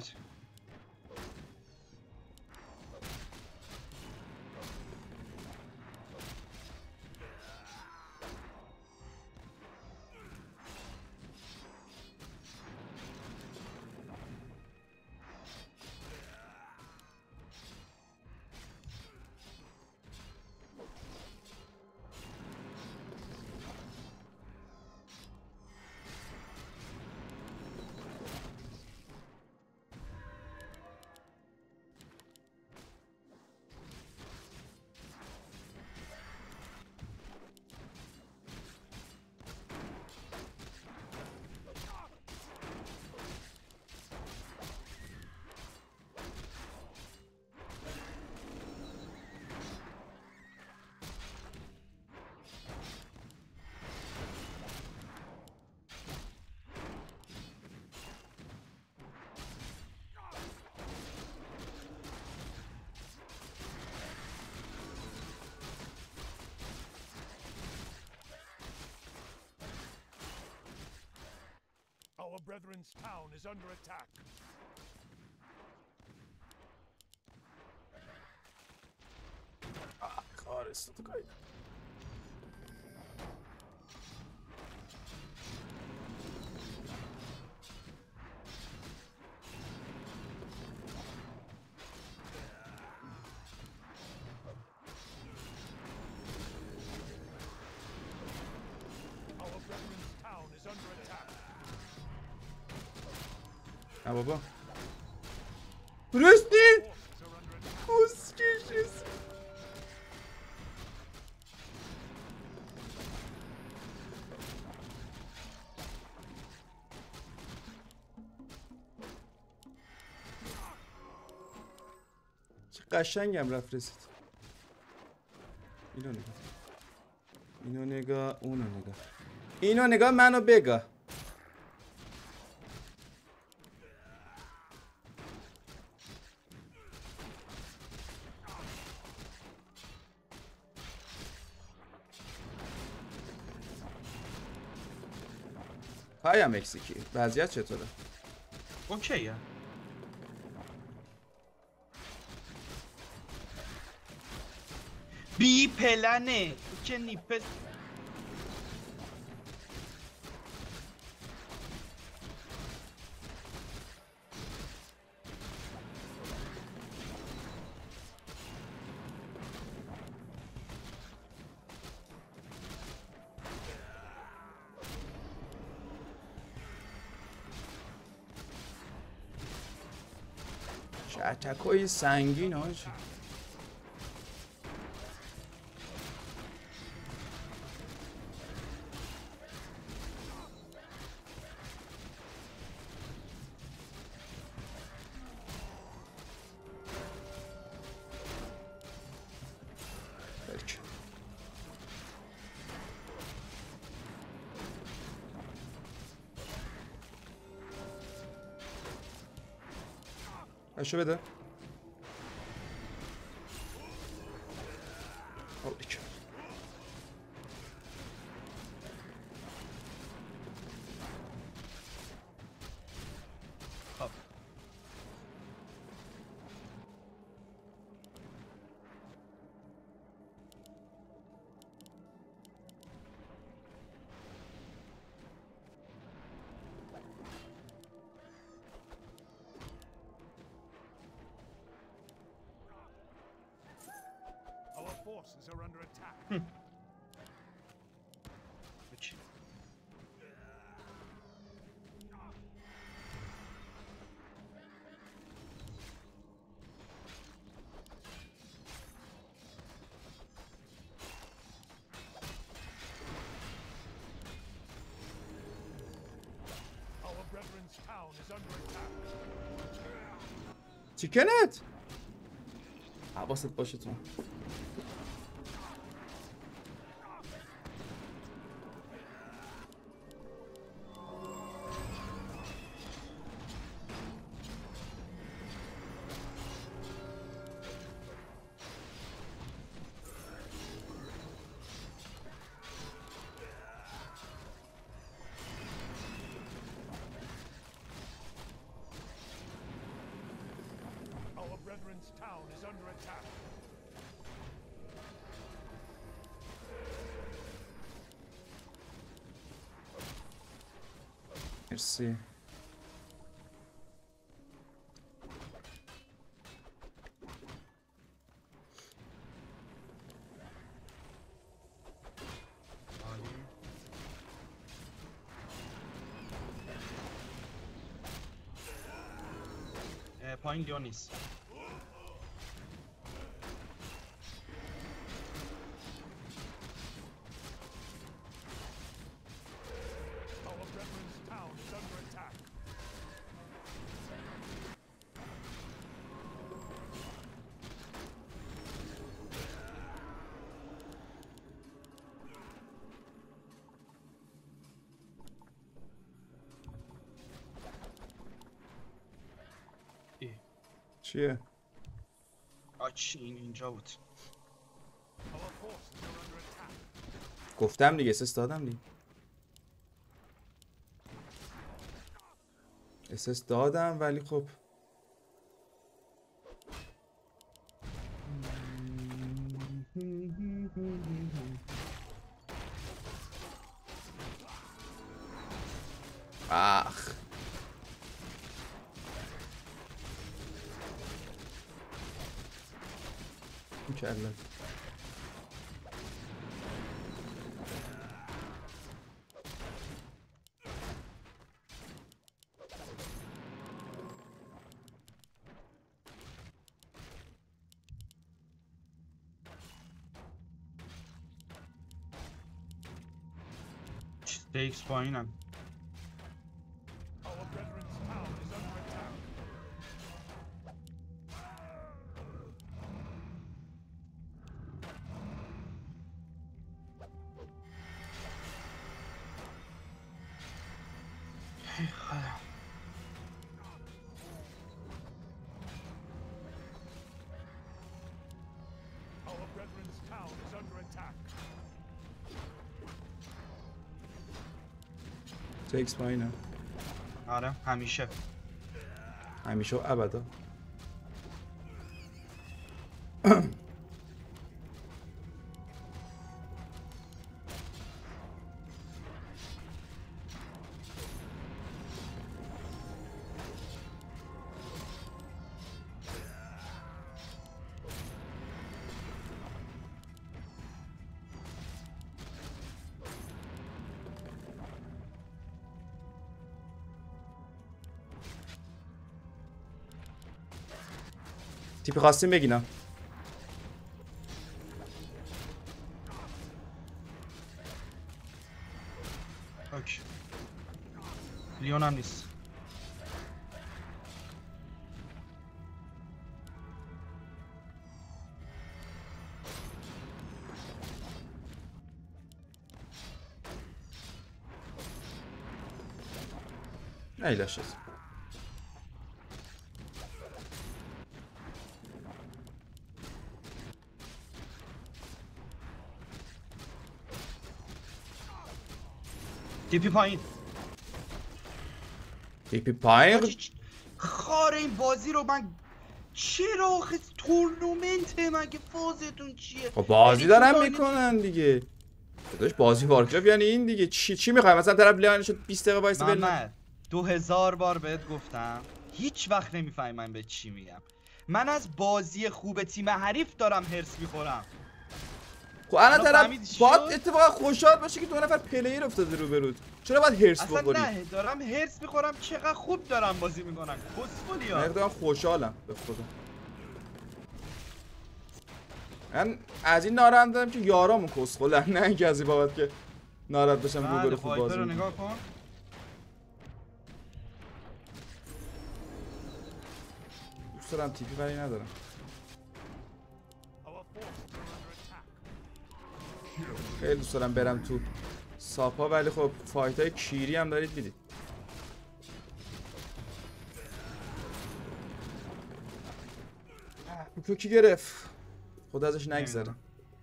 Our brethren's town is under attack. Kahretsin kaydı. Our brethren's town is under attack. Ha baba. Burası değil. Forces are under attack. Kuskişiz. چه قشنگم رفت رسید. اینو نگاه. اینو نگاه. اونو نگاه. اینو نگاه منو بگاه. های مکزیکی وضعیت چطوره؟ اوکیه. بی پلنه که نیپل. چه اتکای سنگین هاش. اشو بده. اوکی. خب Our forces are under attack. اوکی. is under attack. چیکنت حواست باشه تو. Our brethren's town is under attack. مرسی. پایین لیون نیست. Our brethren's town is under attack. چیه؟ آچ این اینجا بود. Our forces are under attack. گفتم دیگه اساس دادم دیگه. اساس دادم ولی خب آخ کلا تیکس پایینم. Our brethren's town is under attack. Our brethren's town is under attack. تکس پایینه آره همیشه. همیشه و ابدا. تیپی خواستیم بگینم. اوکی. لیون هم نیست. نیلا شد. تیپی پایین. تیپی پایین خار این بازی رو من چرا آخه تورنمنته مگه فازتون چیه؟ خب بازی یعنی دارن تو میکنن دیگه. داداش بازی وارکرافت یعنی این دیگه. چی میخوای مثلا طرف لیانش 20 دقیقه وایس بل محمد 2000 بار بهت گفتم هیچ وقت نمیفهمی من به چی میگم. من از بازی خوب تیم حریف دارم هرس میخورم. خب الان حالا طرف فهمیدی چی باید شد؟ اتفاقا خوشحال باشه که 2 نفر پلیر افتاده رو برود. چرا باید هرس اصلا بخوری؟ نه دارم هرس میخورم چقدر خوب دارم بازی میکنم. کسخولیا. مقدار خوشحالم به خدا. من از این ناراحتم که یارامون کسخلن، نه اینکه از این بابت که ناراحت باشم رو بله، برو خوب وایپر بازی رو می‌کنه. نگاه کن. دوست دارم تیپی ولی ندارم. Our forces are under attack. خیلی دوست دارم برم تو ساپا ولی خب فایت های کیری هم دارید میدید. کوکی گرفت. خدا ازش نگذره.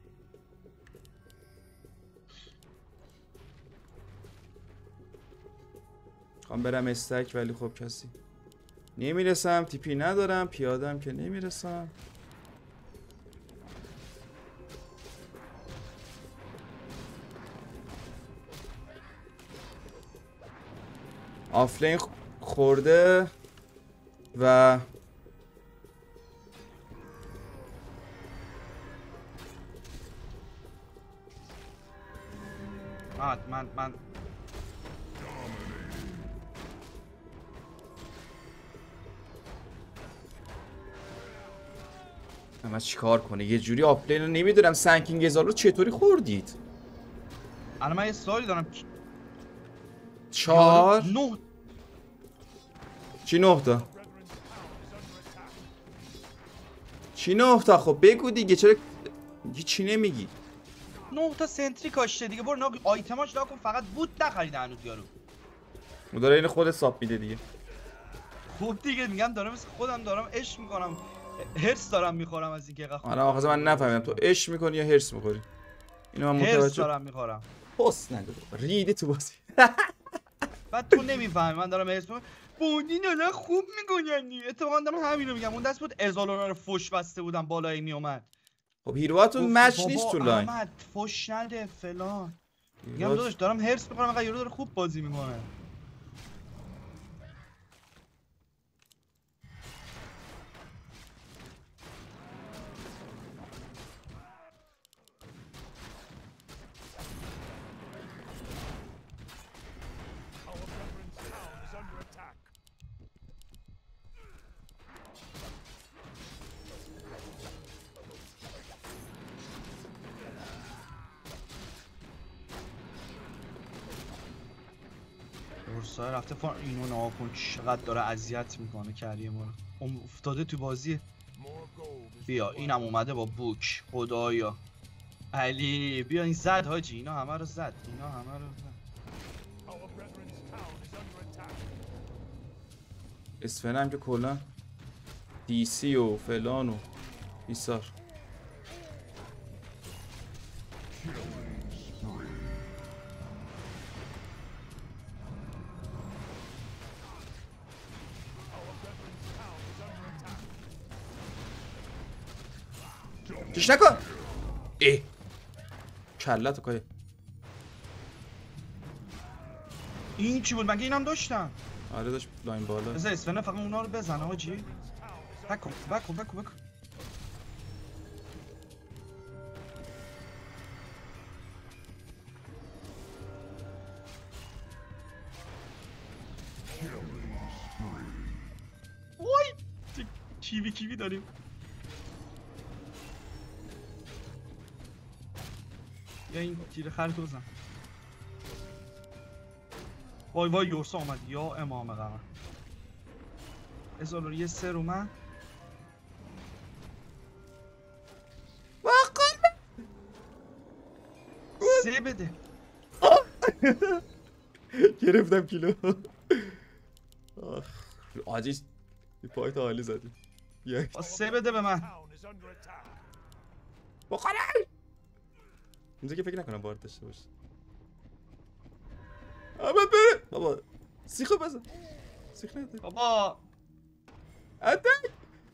خوام برم استک ولی خب کسی نمیرسم. تیپی ندارم. پیادم که نمیرسم. آفلین خورده و من همه چیکار کنه یه جوری آفلین رو نمیدونم. سنکینگ ازال رو چطوری خوردید؟ الان من یه سوالی دارم. 4 نه چی 9 تا؟ چی 9 تا؟ خب بگو دیگه چرا چی نمیگی؟ 9 تا سنتری کاشته دیگه. برو نگاه آیتماش نگاه کن. فقط بود نخرید هنوز یارو. داره این خود ساب میده دیگه. خوب دیگه میگم دارم مثل خودم دارم عشق میکنم. هرس دارم میخورم از اینکه اینقدر. آره آخه من نفهمیدم تو عشق میکنی یا هرس میخوری؟ اینو من هرس متوجه دارم میخورم. پست نگو. ریدی تو بازی. بعد تو نمیفهمی من دارم هرس میکنم. بودین الان خوب میگن. اتفاقا دارم همینو میگم. اون دست بود ازالونا رو فش بسته بودم بالای میومد. خب هیروهاتون مچ بابا نیست تو لاین. احمد فش نده فلان. میگم هیروهات- داداش دارم هرس میکنم. اینقدر یارو داره خوب بازی میکنه. Our brethren's town is under attack. ورسای رفته اینو نها کن چقدر داره اذیت میکنه کریم رو. افتاده تو بازی. More gold is بیا اینم اومده با بوک. خدایا علی بیا این زد حاجی. اینا همه رو زد. our brethren's town is under attack. اسفن هم که کلا دیسی و فلان و بیسار. چش نکن. ای کلتو کاری. این چی بود مگه اینم داشتم؟ آره داشت لاین بالا. بذار اسفنه فقط اونا رو بزنه حاجی. بکن. وای کیوی داریم. یا این تیر خرتو بزن. وای یورسا اومد. یا امام قمر. ازالور یه سر اومد. سه بده. گرفتم کیلو. آجیش پایت عالی زدی. یک سه بده به من. Town is under attack. بخوره. اینجا که فکر نکنم وارد داشته باشه. اما بره بابا سیخو بزن. سیخ نده بابا اتک.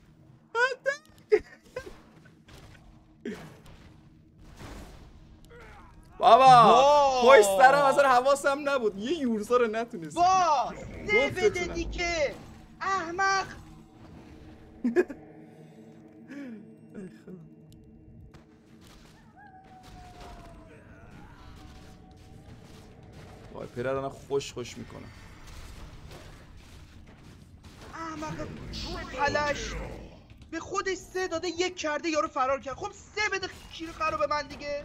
بابا پشت سرم اصلا حواسم نبود. یه یورسا رو نتونست. سه بده بتونم. دیگه احمق. وای پدرانم خوش میکنم. احمق پلش به خودش سه داده یک کرده یارو فرار کرد. خب سه بده کیر خرو به من دیگه.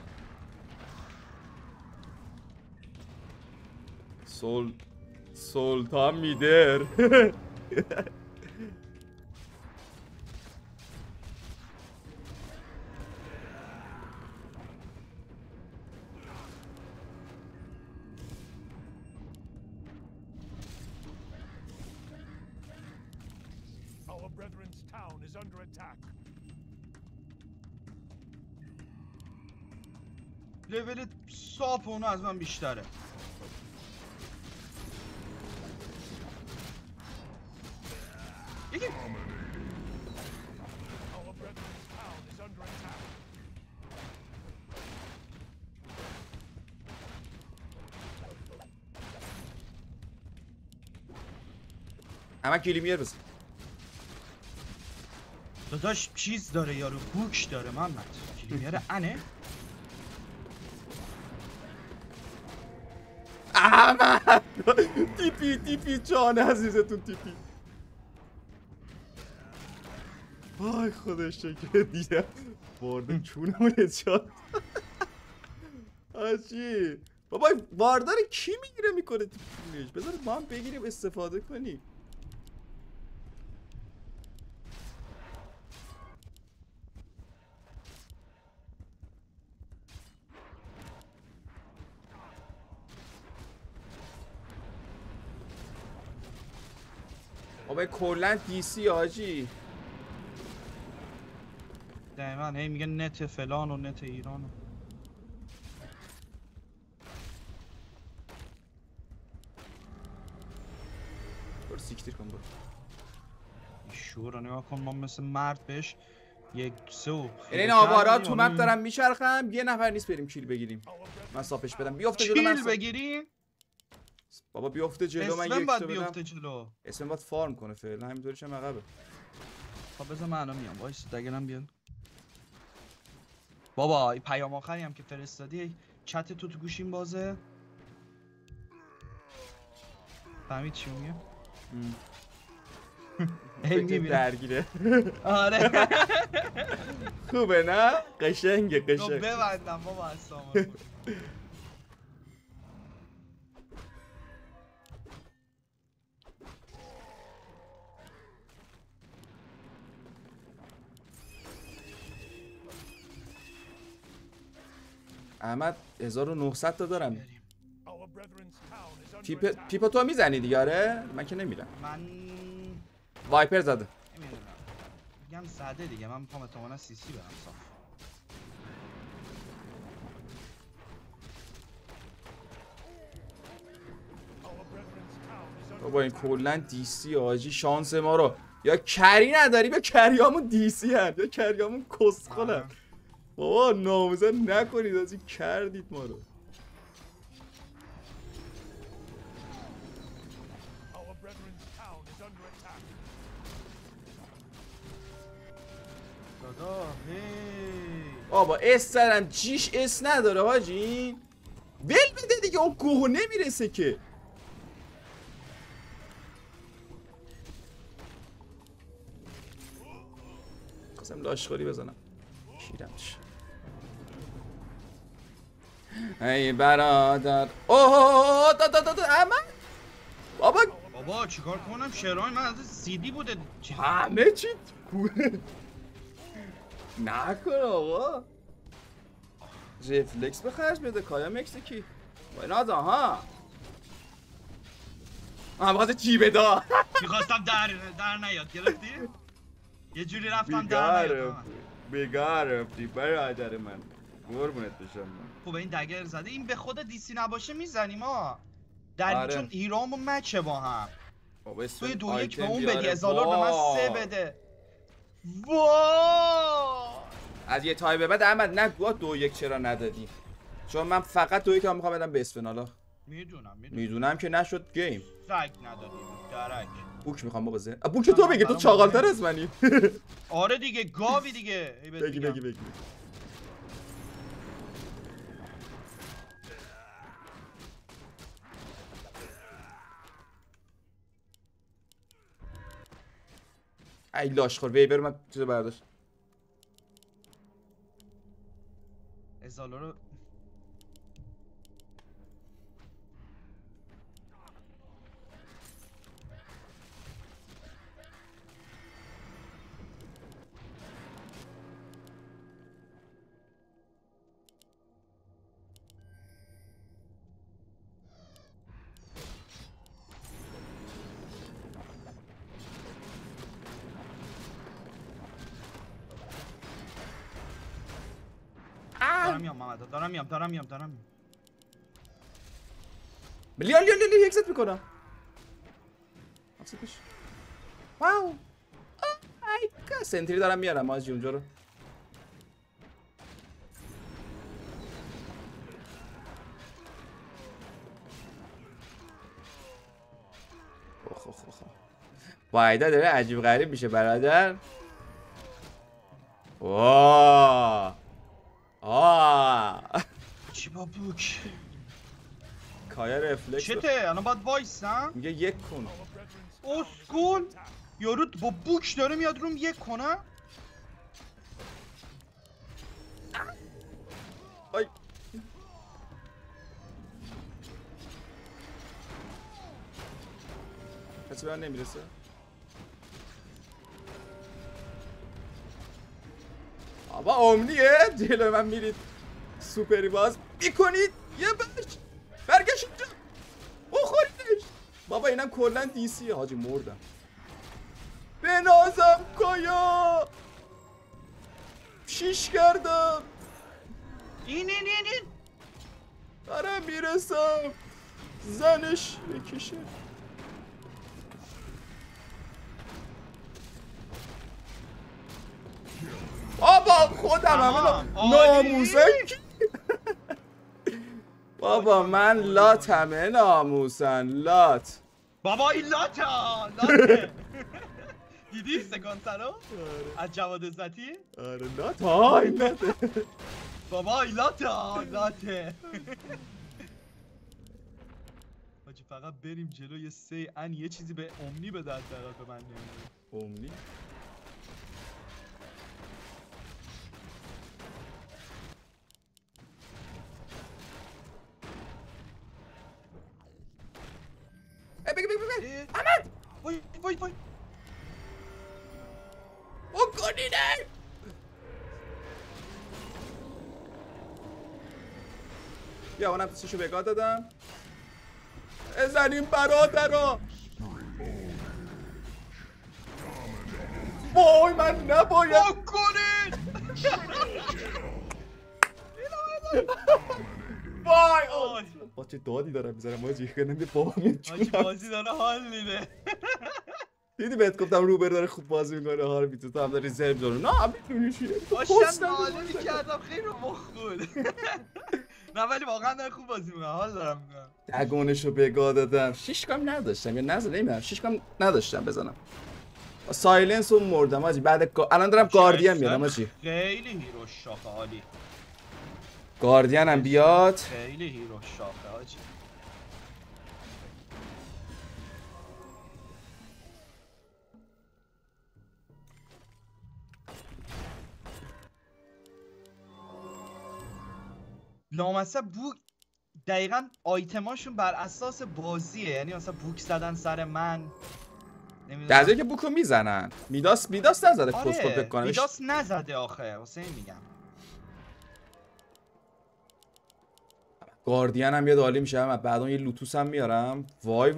سلطان میدر. brethren's town is under attack. لول ساپ اونو از من بیشتره. یکی Our brethren's town is under attack. همه کلیمیر بزن. داداش چیز داره یارو، هوک داره محمد. کلیمیر انه. احمد تیپی جان عزیزتون تیپی. وای خدا شکر دیدم وارده چونمون هدشات. آجی بابا واردار کی میگیره میکنه تیپیش؟ بذار ما هم بگیریم استفاده کنیم. بابا کلن دیسی آجی. دقیقا هی میگه نت فلان و نت ایران. برو سیکتیر کن برو. شور رو نگاه کن، ما مثل مرد بهش یک سو این آوارا تو مپ دارم میچرخم، یه نفر نیست بریم کیل بگیریم. من ساپش بدم بیافته جلو من. کیل بگیری؟ بابا بیافته جلو من. اسمم یک باید تا بدم. بیفته جلو. اسم باید فارم کنه فعلا همینطوریش هم عقبه. خب بذار من الان میام وایس دگرم بیاد. بابا این پیام آخری هم که فرستادی چت تو گوشیم بازه. فهمید چی میگه؟ هی میبینم درگیره. آره خوبه نه؟ قشنگه تو قشنگ. ببندم بابا اصلا. احمد 1900 تا دارم. Our brethren's town is under تیپ attack. تیپو تو میزنی دیگه آره؟ من که نمیرم. من وایپر زده. نمیدونم میگم ساده دیگه، من میخوام احتمالا سی سی برم صاف. Our brethren's town is under بابا این کلا دیسی آجی شانس ما رو یا کری نداریم یا کریامون دیسی هن یا کریامون کسخلن. بابا ناموزه نکنید از این کردید ما رو. Our brethren's town is under attack. دادا هی بابا اس دارم جیش اس نداره حاجی. ول بده دیگه اون کوه نمیرسه که. خواستم لاشخوری بزنم شیرمش. ای برادر اوه دا احمد بابا بابا چیکار کنم؟ شعرهای من از سی دی بوده. همه چی کوه. نکن آقا رفلکس به خرج بده کایا مکزیکی وای نازا ها. بخواست چی بدا. میخواستم در نیاد گرفتی؟ یه جوری رفتم در نیاد. بیگارفتی برادر من قربونت بشم من. خوبه این دگر زده، این به خود دیسی نباشه میزنیم ها در آره. چون ایران مچه با هم. بابا توی دو یک به آیتم اون بیاره. بدی، ازالار به من وای. 3 بده. وای از یه تای به بعد احمد نگو 2-1 چرا ندادی؟ چون من فقط 2-1 هم میخوام بدم به اسفنالا. میدونم که نشد گیم. سگ ندادیم درک. بوک میخوام بابا زن. بوک تو بگی تو چاقالتر از منی. آره دیگه گاوی دیگه. بگی ای لاشخور ویبر من چیزو برداشت. ازالارو دارم میام محمد، دارم میام. لیان اکزت میکنم. اکزت بش. واو. ای کا سنتری دارم میارم ماجی اونجا رو. وایدا داره عجیب غریب میشه برادر. واه چی با بوک؟ کایا رفلکس چته؟ الان باید وایسم؟ میگه یک کن. اسکول یارو با بوک داره میاد روم یک کنه. آی کسی به من نمیرسه. بابا اومنیه جلوی من میرید سوپری باز میکنید یه برگشت اینجا بخوریدش. بابا اینم کلن دیسیه حاجی مردم. بنازم کایا شیش کردم. این دارم میرسم زنش بکشه. بابا خودم ناموسن. بابا من لاتمه ناموسن لات. بابا این لاته دیدی سکانس رو؟ از جواد عزتی؟ آره لات های لاته. بابا این لاته حاجی فقط بریم جلوی سه ان یه چیزی به امنی به دست درات به من نمیده. امنی؟ بگه احمد وای بکنینه. بیا اونم تیشو بگاه دادم. بزنیم برادرها. وای من نباید بکنین. وای با چه دادی دارم میزنم ماجی کنم یه بابا حاجی بازی داره حال میده. دیدی بهت گفتم روبر داره خوب بازی میکنه حال میده تو هم داری زرب داره. نه میتونی چیه داشتم ناله میکردم خیلی رو مخ بود. نه ولی واقعا داره خوب بازی میکنه حال دارم میکنم. دگونشو بگاه دادم. 6 کام نداشتم یا نزد نمیدونم 6 کام نداشتم بزنم. سایلنس اون مردم حاجی. بعد الان دارم گاردین میادم حاجی. خیلی هیرو شاخه عالی. گاردین هم بیاد. خیلی هیرو شاخه حاجی. لامصب بوک دقیقا آیتماشون بر اساس بازیه. یعنی مثلا بوک زدن سر من در جایی که بوکو میزنن. میداس نزده آره کسکل فکر کنم. میداس نزده آخه واسه میگم. گاردین هم یه عالی میشه. بعد اون یه لوتوس هم میارم. وای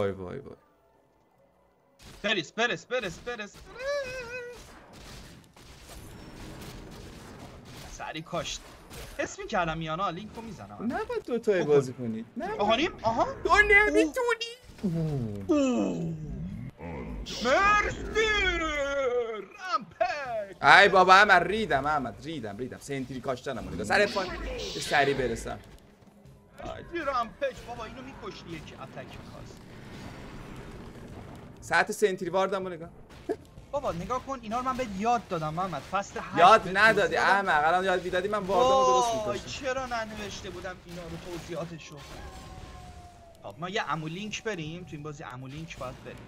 برس سری کاشت. حس میکردم میانا لینکو میزنم. نباید دوتایی بازی کنید. آهانیم؟ آها تو نمیتونی. مرسی رمپک. ای بابا احمد ریدم سنتری کاشتنم اونیگا سر اتفاق یه سری برسم. رمپک بابا اینو میکشتی یکی اتک میخواست. ساعت سنتری واردم اونیگا. بابا نگاه کن اینا رو من بهت یاد دادم محمد. فصل 8 یاد ندادی احمد. الان یاد میدادی من واردامو درست می‌کردم. چرا ننوشته بودم اینا رو توضیحاتشو. خب ما یه عمو لینک بریم تو این بازی. عمو لینک باید بریم.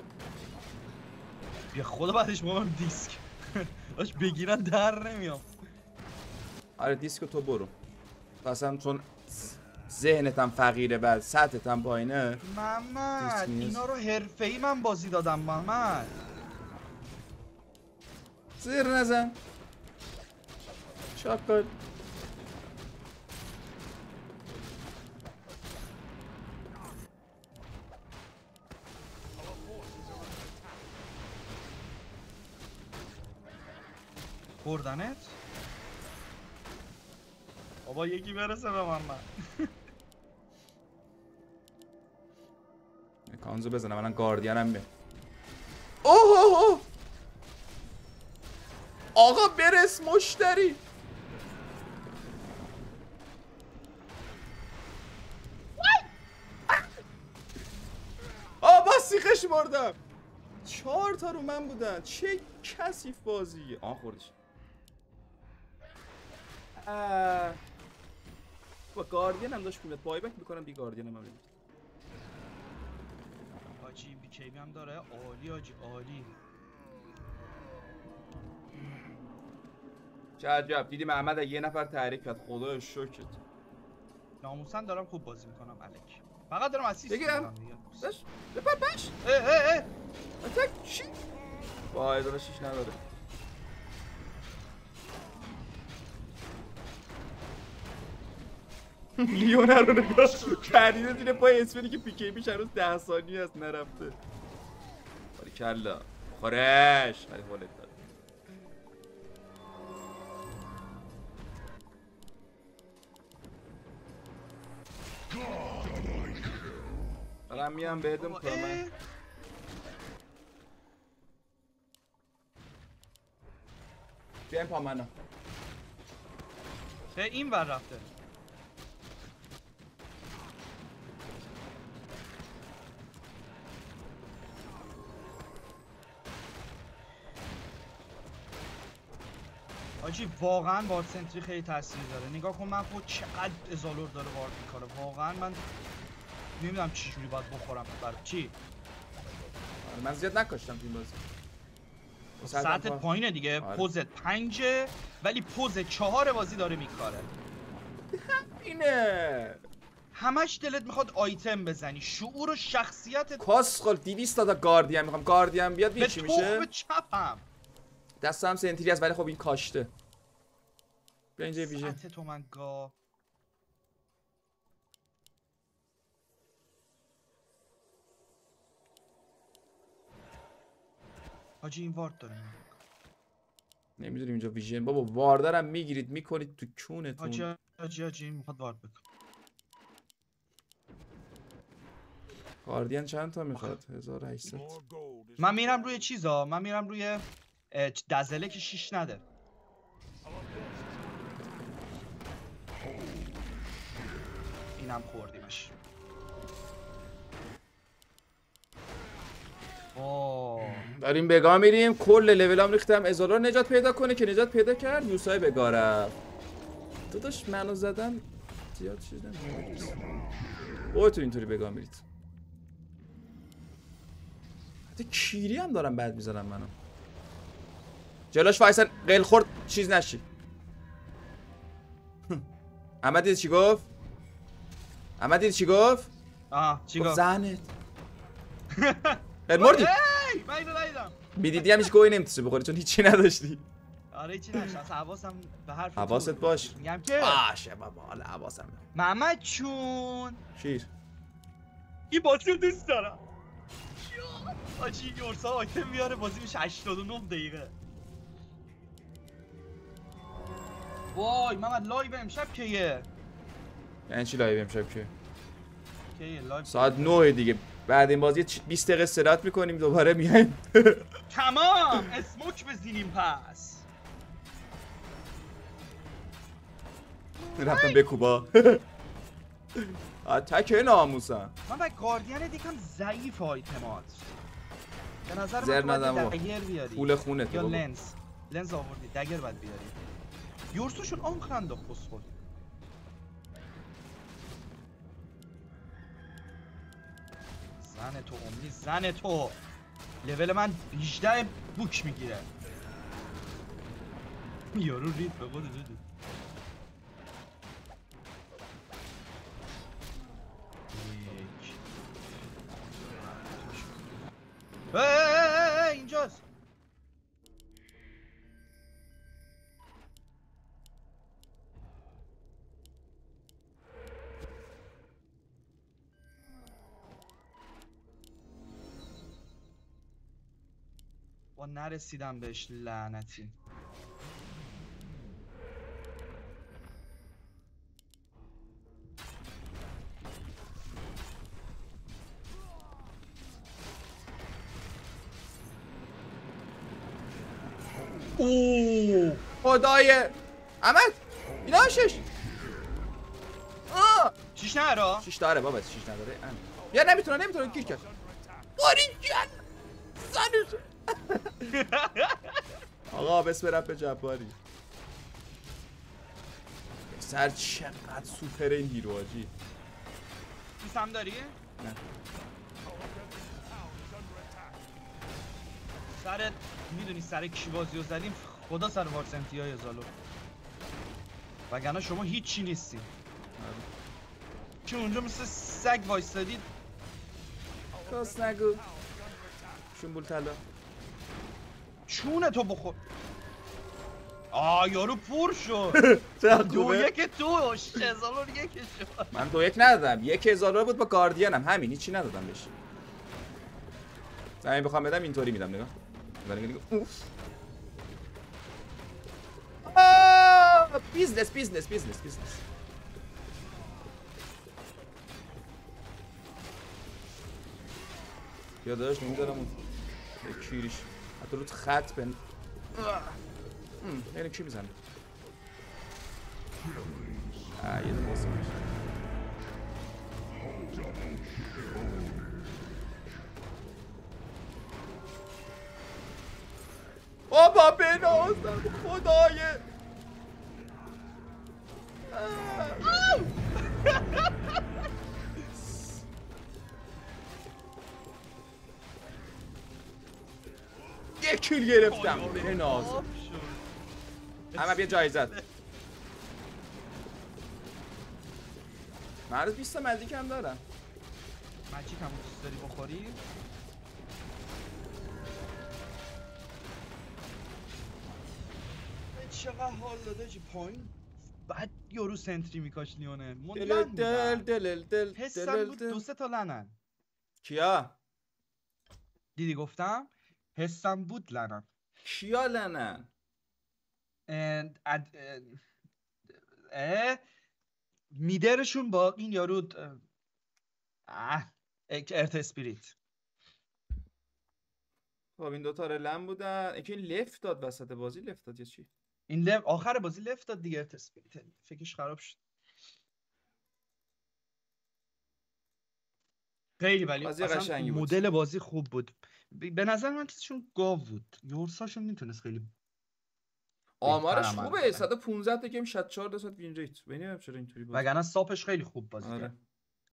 بیا خدا بعدش ما هم دیسک باش بگیرن در نمیام. آره دیسکو تو برو. اصلا چون ذهنتم فقیره بعد سطحتم پایینه. محمد اینا رو حرفه‌ای من بازی دادم محمد. زیر نزن شاکل. بردنت؟ بابا یکی برسه به من. کانزو بزنم الان گاردینم میاد. اوه آقا برس مشتری. با سیخش مردم. 4 تا رو من بودن. چه کثیف بازی. خوردش. با گاردین هم داشت میاد. بای بک میکنم بی گاردین هم میاد. آجی بیکیبی هم داره. عالی آجی عالی. چه عجب. دیدی محمد یه نفر تعریف کرد. خدا شکرت. ناموسن دارم خوب بازی میکنم الک. فقط دارم اسیست بگیرم. میکنم. بش. بش. اه اتک چی؟ وای داداشش نداره. لیونر رو نگاه کردیده زیر پای اسفری که پیکی بیش هنوز 10 ثانیه هست نرفته. باریکلا خورش. ولی حالت داد. دارم میام بهدم کامل. بیایم پامنو. به این ور رفته. آجی واقعا وارد سنتری خیلی تاثیر داره. نگاه کن من خود چقدر ازالور داره وارد میکنه. واقعا من نمیدونم چی جوری باید بخورم. برای چی؟ من زیاد نکاشتم تو این بازی. ساعتت پایینه دیگه. پوزت 5 ولی پوز 4 بازی داره میکاره. اینه همش دلت میخواد آیتم بزنی. شعور و شخصیتت کاسخل 200 تا گاردین میخوام. گاردین بیاد به چی میشه؟ به چپم. دستم سنتری است ولی خب این کاشته. بیا اینجا ویژه. ساعت تو من گا. حاجی این وارد داره. نمیدونیم اینجا ویژن. بابا واردارم میگیرید میکنید تو کونتون. حاجی میخواد وارد بکن. گاردین چند تا میخواد؟ 1800. من میرم روی چیزا. من میرم روی دزله که 6 نده. اینم خوردیمش. داریم بگاه میریم. کل لولام ریختم ازالار نجات پیدا کنه که نجات پیدا کرد. یوسای بگاه رفت. داداش منو زدن زیاد چیز نمیشه. اوه تو اینطوری بگاه میرید. حتی کیری هم دارم بعد میزنم منو. جلاش فایسن قیل خورد چیز نشی. احمد دید چی گفت؟ احمد دید چی گفت؟ چی گفت؟ زنت. مردی. من اینو ندیدم. میدیدی همیشه گوی نمیتونی بخوری چون هیچی نداشتی. آره هیچی نشد. اصلا حواسم به حرف حواست باش. میگم که باشه بابا حالا حواسم. محمد چون شیر. این بازی رو دوست دارم. آجی یورسا آیتم میاره بازی میشه 89 دقیقه. وای محمد لایو امشب کیه؟ یعنی چی لایو امشب کیه؟ لایو ساعت 9 دیگه. بعد این بازی 20 دقیقه استراحت میکنیم دوباره میایم. تمام اسموک بزنیم پس. رفتم بکوبا. اتک ناموسم. من به گاردین دیگم ضعیف آیتمات. به نظر زر من ندم دگر بیاری. پول خونه یا تو لنز آوردی دگر باید بیاری. یورسوشون آنخرند خود. زن تو امید زن تو. لول من 18 بوک میگیره. یارو رید به خود دو. اینجاست. با نرسیدم بهش لعنتی. اوه خدای احمد اینا 6 چیش نرا 6 داره بابا 6 نداره یا نمیتونه گیر کرد باری جان زنوش آقا بسم رب جباری سر چقدر سوپر این هیرو آجی سم داری؟ نه سر میدونی سر کی بازی رو زدیم خدا سر وارسنتی های زالو وگرنه شما هیچی نیستی چون اونجا مثل سگ وایستادید کاس نگو شنبول طلا چونه تو بخور یارو پر شد چقدر دو خوبه یک دو 6000 یک شد من 2-1 ندادم 1000 بود با گاردینم همین هیچی ندادم بهش زمین بخوام بدم اینطوری میدم نگاه اوف بیزنس یاداش نمیدارم اون کیریش حتی رو خط بند یعنی کی میزنه یه دو باسه میشه بابا بنازم خدای یک کیل گرفتم بنازم همه بیا جایزت من هنوز 20 تا مزدیک هم دارم مچیک همون دوست داری بخوری؟ چقدر حال داده چی پایین بعد یارو سنتری میکاش لیونه دل حسم بود 2-3 تا لنن کیا؟ دیدی گفتم حسم بود لنن کیا لنن؟ میدرشون با این یارو ارت اسپریت خب این دوتا لن بودن یکی لفت داد وسط بازی لفت داد یا چی؟ این آخر بازی لفت داد دیگه ارت اسپریت فکرش خراب شد خیلی ولی بازی اصلا قشنگی بود. مدل بازی خوب بود به نظر من چیزشون گاو بود یورساشون میتونست خیلی آمارش بهتر عمل خوبه کنه. 115 تا گیم 64 درصد وین ریت ببینیم چرا اینطوری بود وگرنه ساپش خیلی خوب بازی آره. کرد